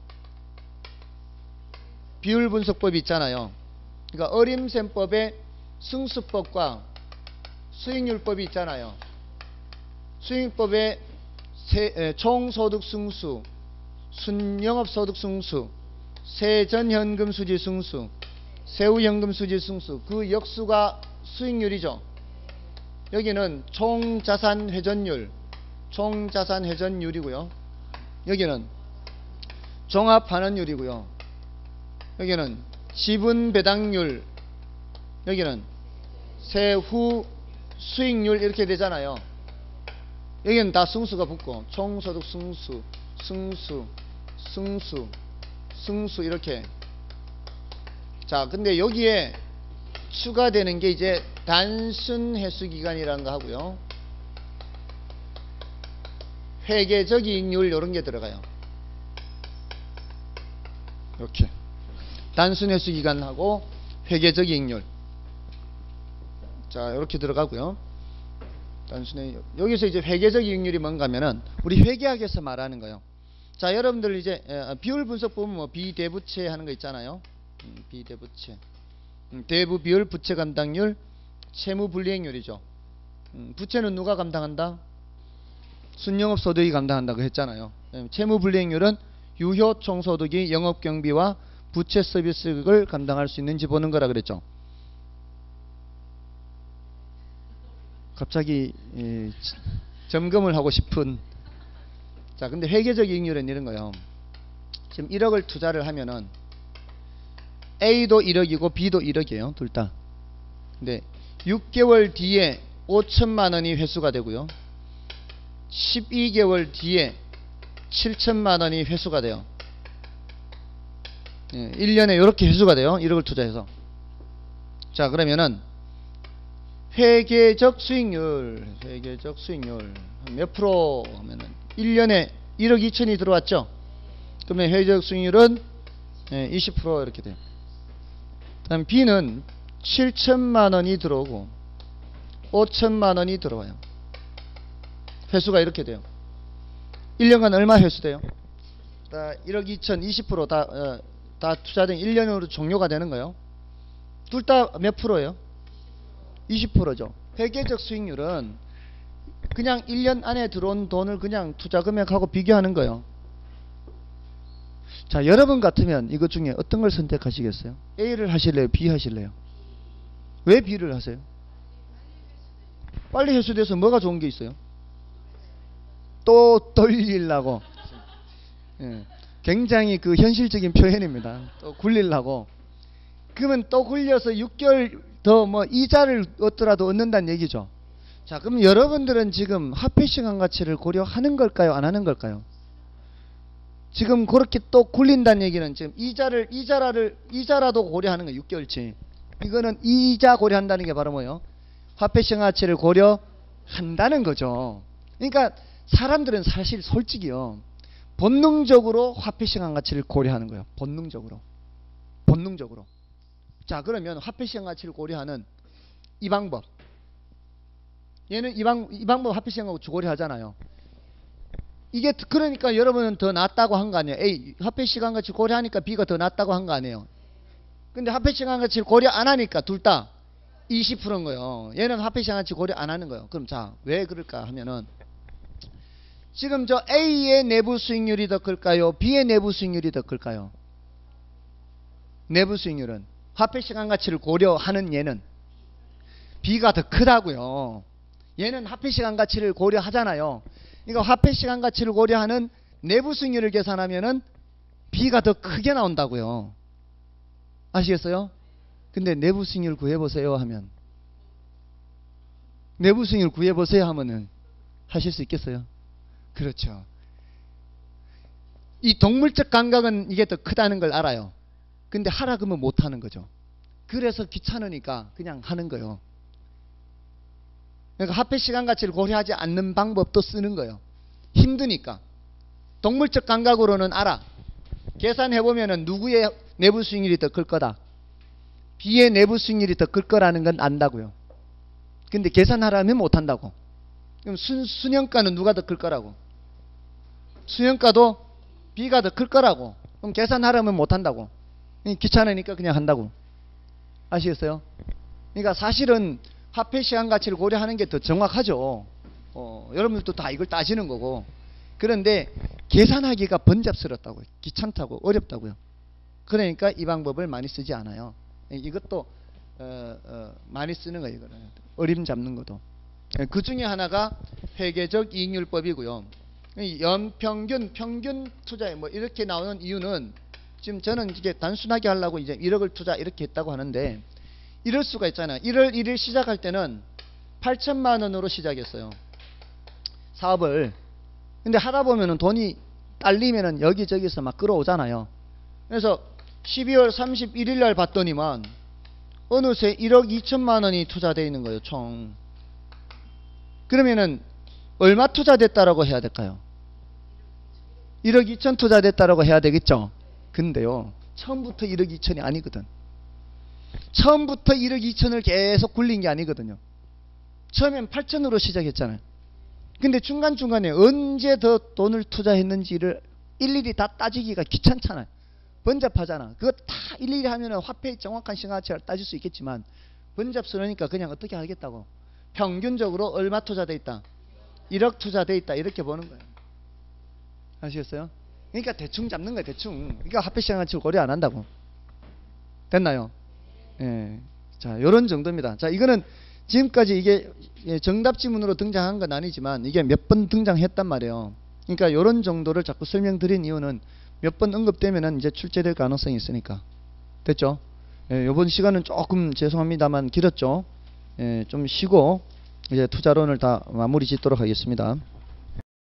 S1: 비율 분석법이 있잖아요. 그러니까 어림셈법에 승수법과 수익률법이 있잖아요. 수익률법에 총소득 승수, 순영업소득 승수, 세전현금 수지 승수, 세후현금 수지 승수, 그 역수가 수익률이죠. 여기는 총자산 회전율이고요. 여기는 종합환원율이고요. 여기는 지분 배당률, 여기는 세후 수익률 이렇게 되잖아요. 여기는 다 승수가 붙고 총소득 승수 이렇게. 자, 근데 여기에 추가되는 게 이제 단순 회수기간이라는 거 하고요. 회계적 이익률 이런 게 들어가요. 이렇게 단순 회수 기간하고 회계적 이익률. 자, 이렇게 들어가고요. 단순히 여기서 이제 회계적 이익률이 뭔가 하면은 우리 회계학에서 말하는 거예요. 자, 여러분들 이제 비율 분석 보면 뭐 비대부채 하는 거 있잖아요. 비대부채, 대부 비율, 부채 감당률, 채무 불이행률이죠. 부채는 누가 감당한다? 순영업 소득이 감당한다고 했잖아요. 채무 불이행률은 유효 총소득이 영업 경비와 부채 서비스를 감당할 수 있는지 보는 거라 그랬죠. 갑자기 점검을 하고 싶은. 자, 근데 회계적 이익률은 이런 거예요. 지금 1억을 투자를 하면은 A도 1억이고 B도 1억이에요. 둘 다. 근데 6개월 뒤에 5천만 원이 회수가 되고요. 12개월 뒤에 7천만 원이 회수가 돼요. 1년에 이렇게 회수가 돼요. 1억을 투자해서. 자, 그러면은 회계적 수익률 몇 프로 하면은 1년에 1억 2천이 들어왔죠. 그러면 회계적 수익률은 20% 이렇게 돼요. 그다음 B는 7천만 원이 들어오고 5천만 원이 들어와요. 회수가 이렇게 돼요. 1년간 얼마 회수돼요? 다 1억 2천 20% 다 투자된 1년으로 종료가 되는 거예요. 둘 다 몇 프로예요? 20%죠. 회계적 수익률은 그냥 1년 안에 들어온 돈을 그냥 투자 금액하고 비교하는 거예요. 자, 여러분 같으면 이것 중에 어떤 걸 선택하시겠어요? A를 하실래요? B 하실래요? 왜 B를 하세요? 빨리 회수돼서 뭐가 좋은 게 있어요? 또 돌리려고. 굉장히 그 현실적인 표현입니다. 또 굴리려고. 그러면 또 굴려서 6개월 더 뭐 이자를 얻더라도 얻는다는 얘기죠. 자, 그럼 여러분들은 지금 화폐 시간 가치를 고려하는 걸까요? 안 하는 걸까요? 지금 그렇게 또 굴린다는 얘기는 지금 이자라도 고려하는 거예요. 6개월치. 이거는 이자 고려한다는 게 바로 뭐예요? 화폐 시간 가치를 고려한다는 거죠. 그러니까 사람들은 사실 솔직히요, 본능적으로 화폐 시간 가치를 고려하는 거예요. 본능적으로. 자, 그러면 화폐 시간 가치를 고려하는 이 방법. 얘는 이 방법 화폐 시간 가치 고려하잖아요. 이게 그러니까 여러분은 더 낫다고 한 거 아니에요. A, 화폐 시간 가치 고려하니까 B가 더 낫다고 한 거 아니에요. 근데 화폐 시간 가치를 고려 안 하니까 둘 다 20%인 거예요. 얘는 화폐 시간 가치 고려 안 하는 거예요. 그럼 자, 왜 그럴까 하면은 지금 저 A의 내부 수익률이 더 클까요? B의 내부 수익률이 더 클까요? 내부 수익률은 화폐 시간 가치를 고려하는 얘는 B가 더 크다고요. 얘는 화폐 시간 가치를 고려하잖아요. 그러니까 화폐 시간 가치를 고려하는 내부 수익률을 계산하면은 B가 더 크게 나온다고요. 아시겠어요? 근데 내부 수익률 구해보세요 하면, 내부 수익률 구해보세요 하면은 하실 수 있겠어요? 그렇죠. 이 동물적 감각은 이게 더 크다는 걸 알아요. 근데 하라 그러면 못 하는 거죠. 그래서 귀찮으니까 그냥 하는 거예요. 그러니까 화폐 시간 가치를 고려하지 않는 방법도 쓰는 거예요. 힘드니까. 동물적 감각으로는 알아. 계산해보면은 누구의 내부 수익률이 더 클 거다. B의 내부 수익률이 더 클 거라는 건 안다고요. 근데 계산하라면 못 한다고. 그럼 순영가는 누가 더 클 거라고? 순영가도 B가 더 클 거라고. 그럼 계산하라면 못 한다고. 귀찮으니까 그냥 한다고. 아시겠어요? 그러니까 사실은 화폐 시간 가치를 고려하는 게 더 정확하죠. 여러분들도 다 이걸 따지는 거고. 그런데 계산하기가 번잡스럽다고요. 귀찮다고, 어렵다고요. 그러니까 이 방법을 많이 쓰지 않아요. 이것도 많이 쓰는 거예요. 이거는 어림 잡는 것도. 그 중에 하나가 회계적 이익률법이고요. 연평균, 평균 투자에 뭐 이렇게 나오는 이유는, 지금 저는 이게 단순하게 하려고 이제 1억을 투자 이렇게 했다고 하는데, 이럴 수가 있잖아요. 1월 1일 시작할 때는 8천만 원으로 시작했어요. 사업을. 근데 하다 보면은 돈이 딸리면은 여기저기서 막 끌어오잖아요. 그래서 12월 31일 날 봤더니만 어느새 1억 2천만 원이 투자되어 있는 거예요, 총. 그러면은 얼마 투자됐다라고 해야 될까요? 1억 2천 투자됐다라고 해야 되겠죠. 근데요, 처음부터 1억 2천이 아니거든. 처음부터 1억 2천을 계속 굴린 게 아니거든요. 처음엔 8천으로 시작했잖아요. 근데 중간중간에 언제 더 돈을 투자했는지를 일일이 다 따지기가 귀찮잖아요. 번잡하잖아. 그거 다 일일이 하면은 화폐의 정확한 시가가치를 따질 수 있겠지만, 번잡스러우니까 그냥 어떻게 하겠다고. 평균적으로 얼마 투자돼 있다? 1억 투자돼 있다. 이렇게 보는 거예요. 아시겠어요? 그러니까 대충 잡는 거예요. 대충. 그러니까 화폐 시가가치를 고려 안 한다고. 됐나요? 예. 자, 요런 정도입니다. 자, 이거는 지금까지 이게 정답 지문으로 등장한 건 아니지만 이게 몇 번 등장했단 말이에요. 그러니까 요런 정도를 자꾸 설명드린 이유는 몇 번 언급되면은 이제 출제될 가능성이 있으니까. 됐죠? 예, 요번 시간은 조금 죄송합니다만 길었죠. 예, 좀 쉬고 이제 투자론을 다 마무리 짓도록 하겠습니다.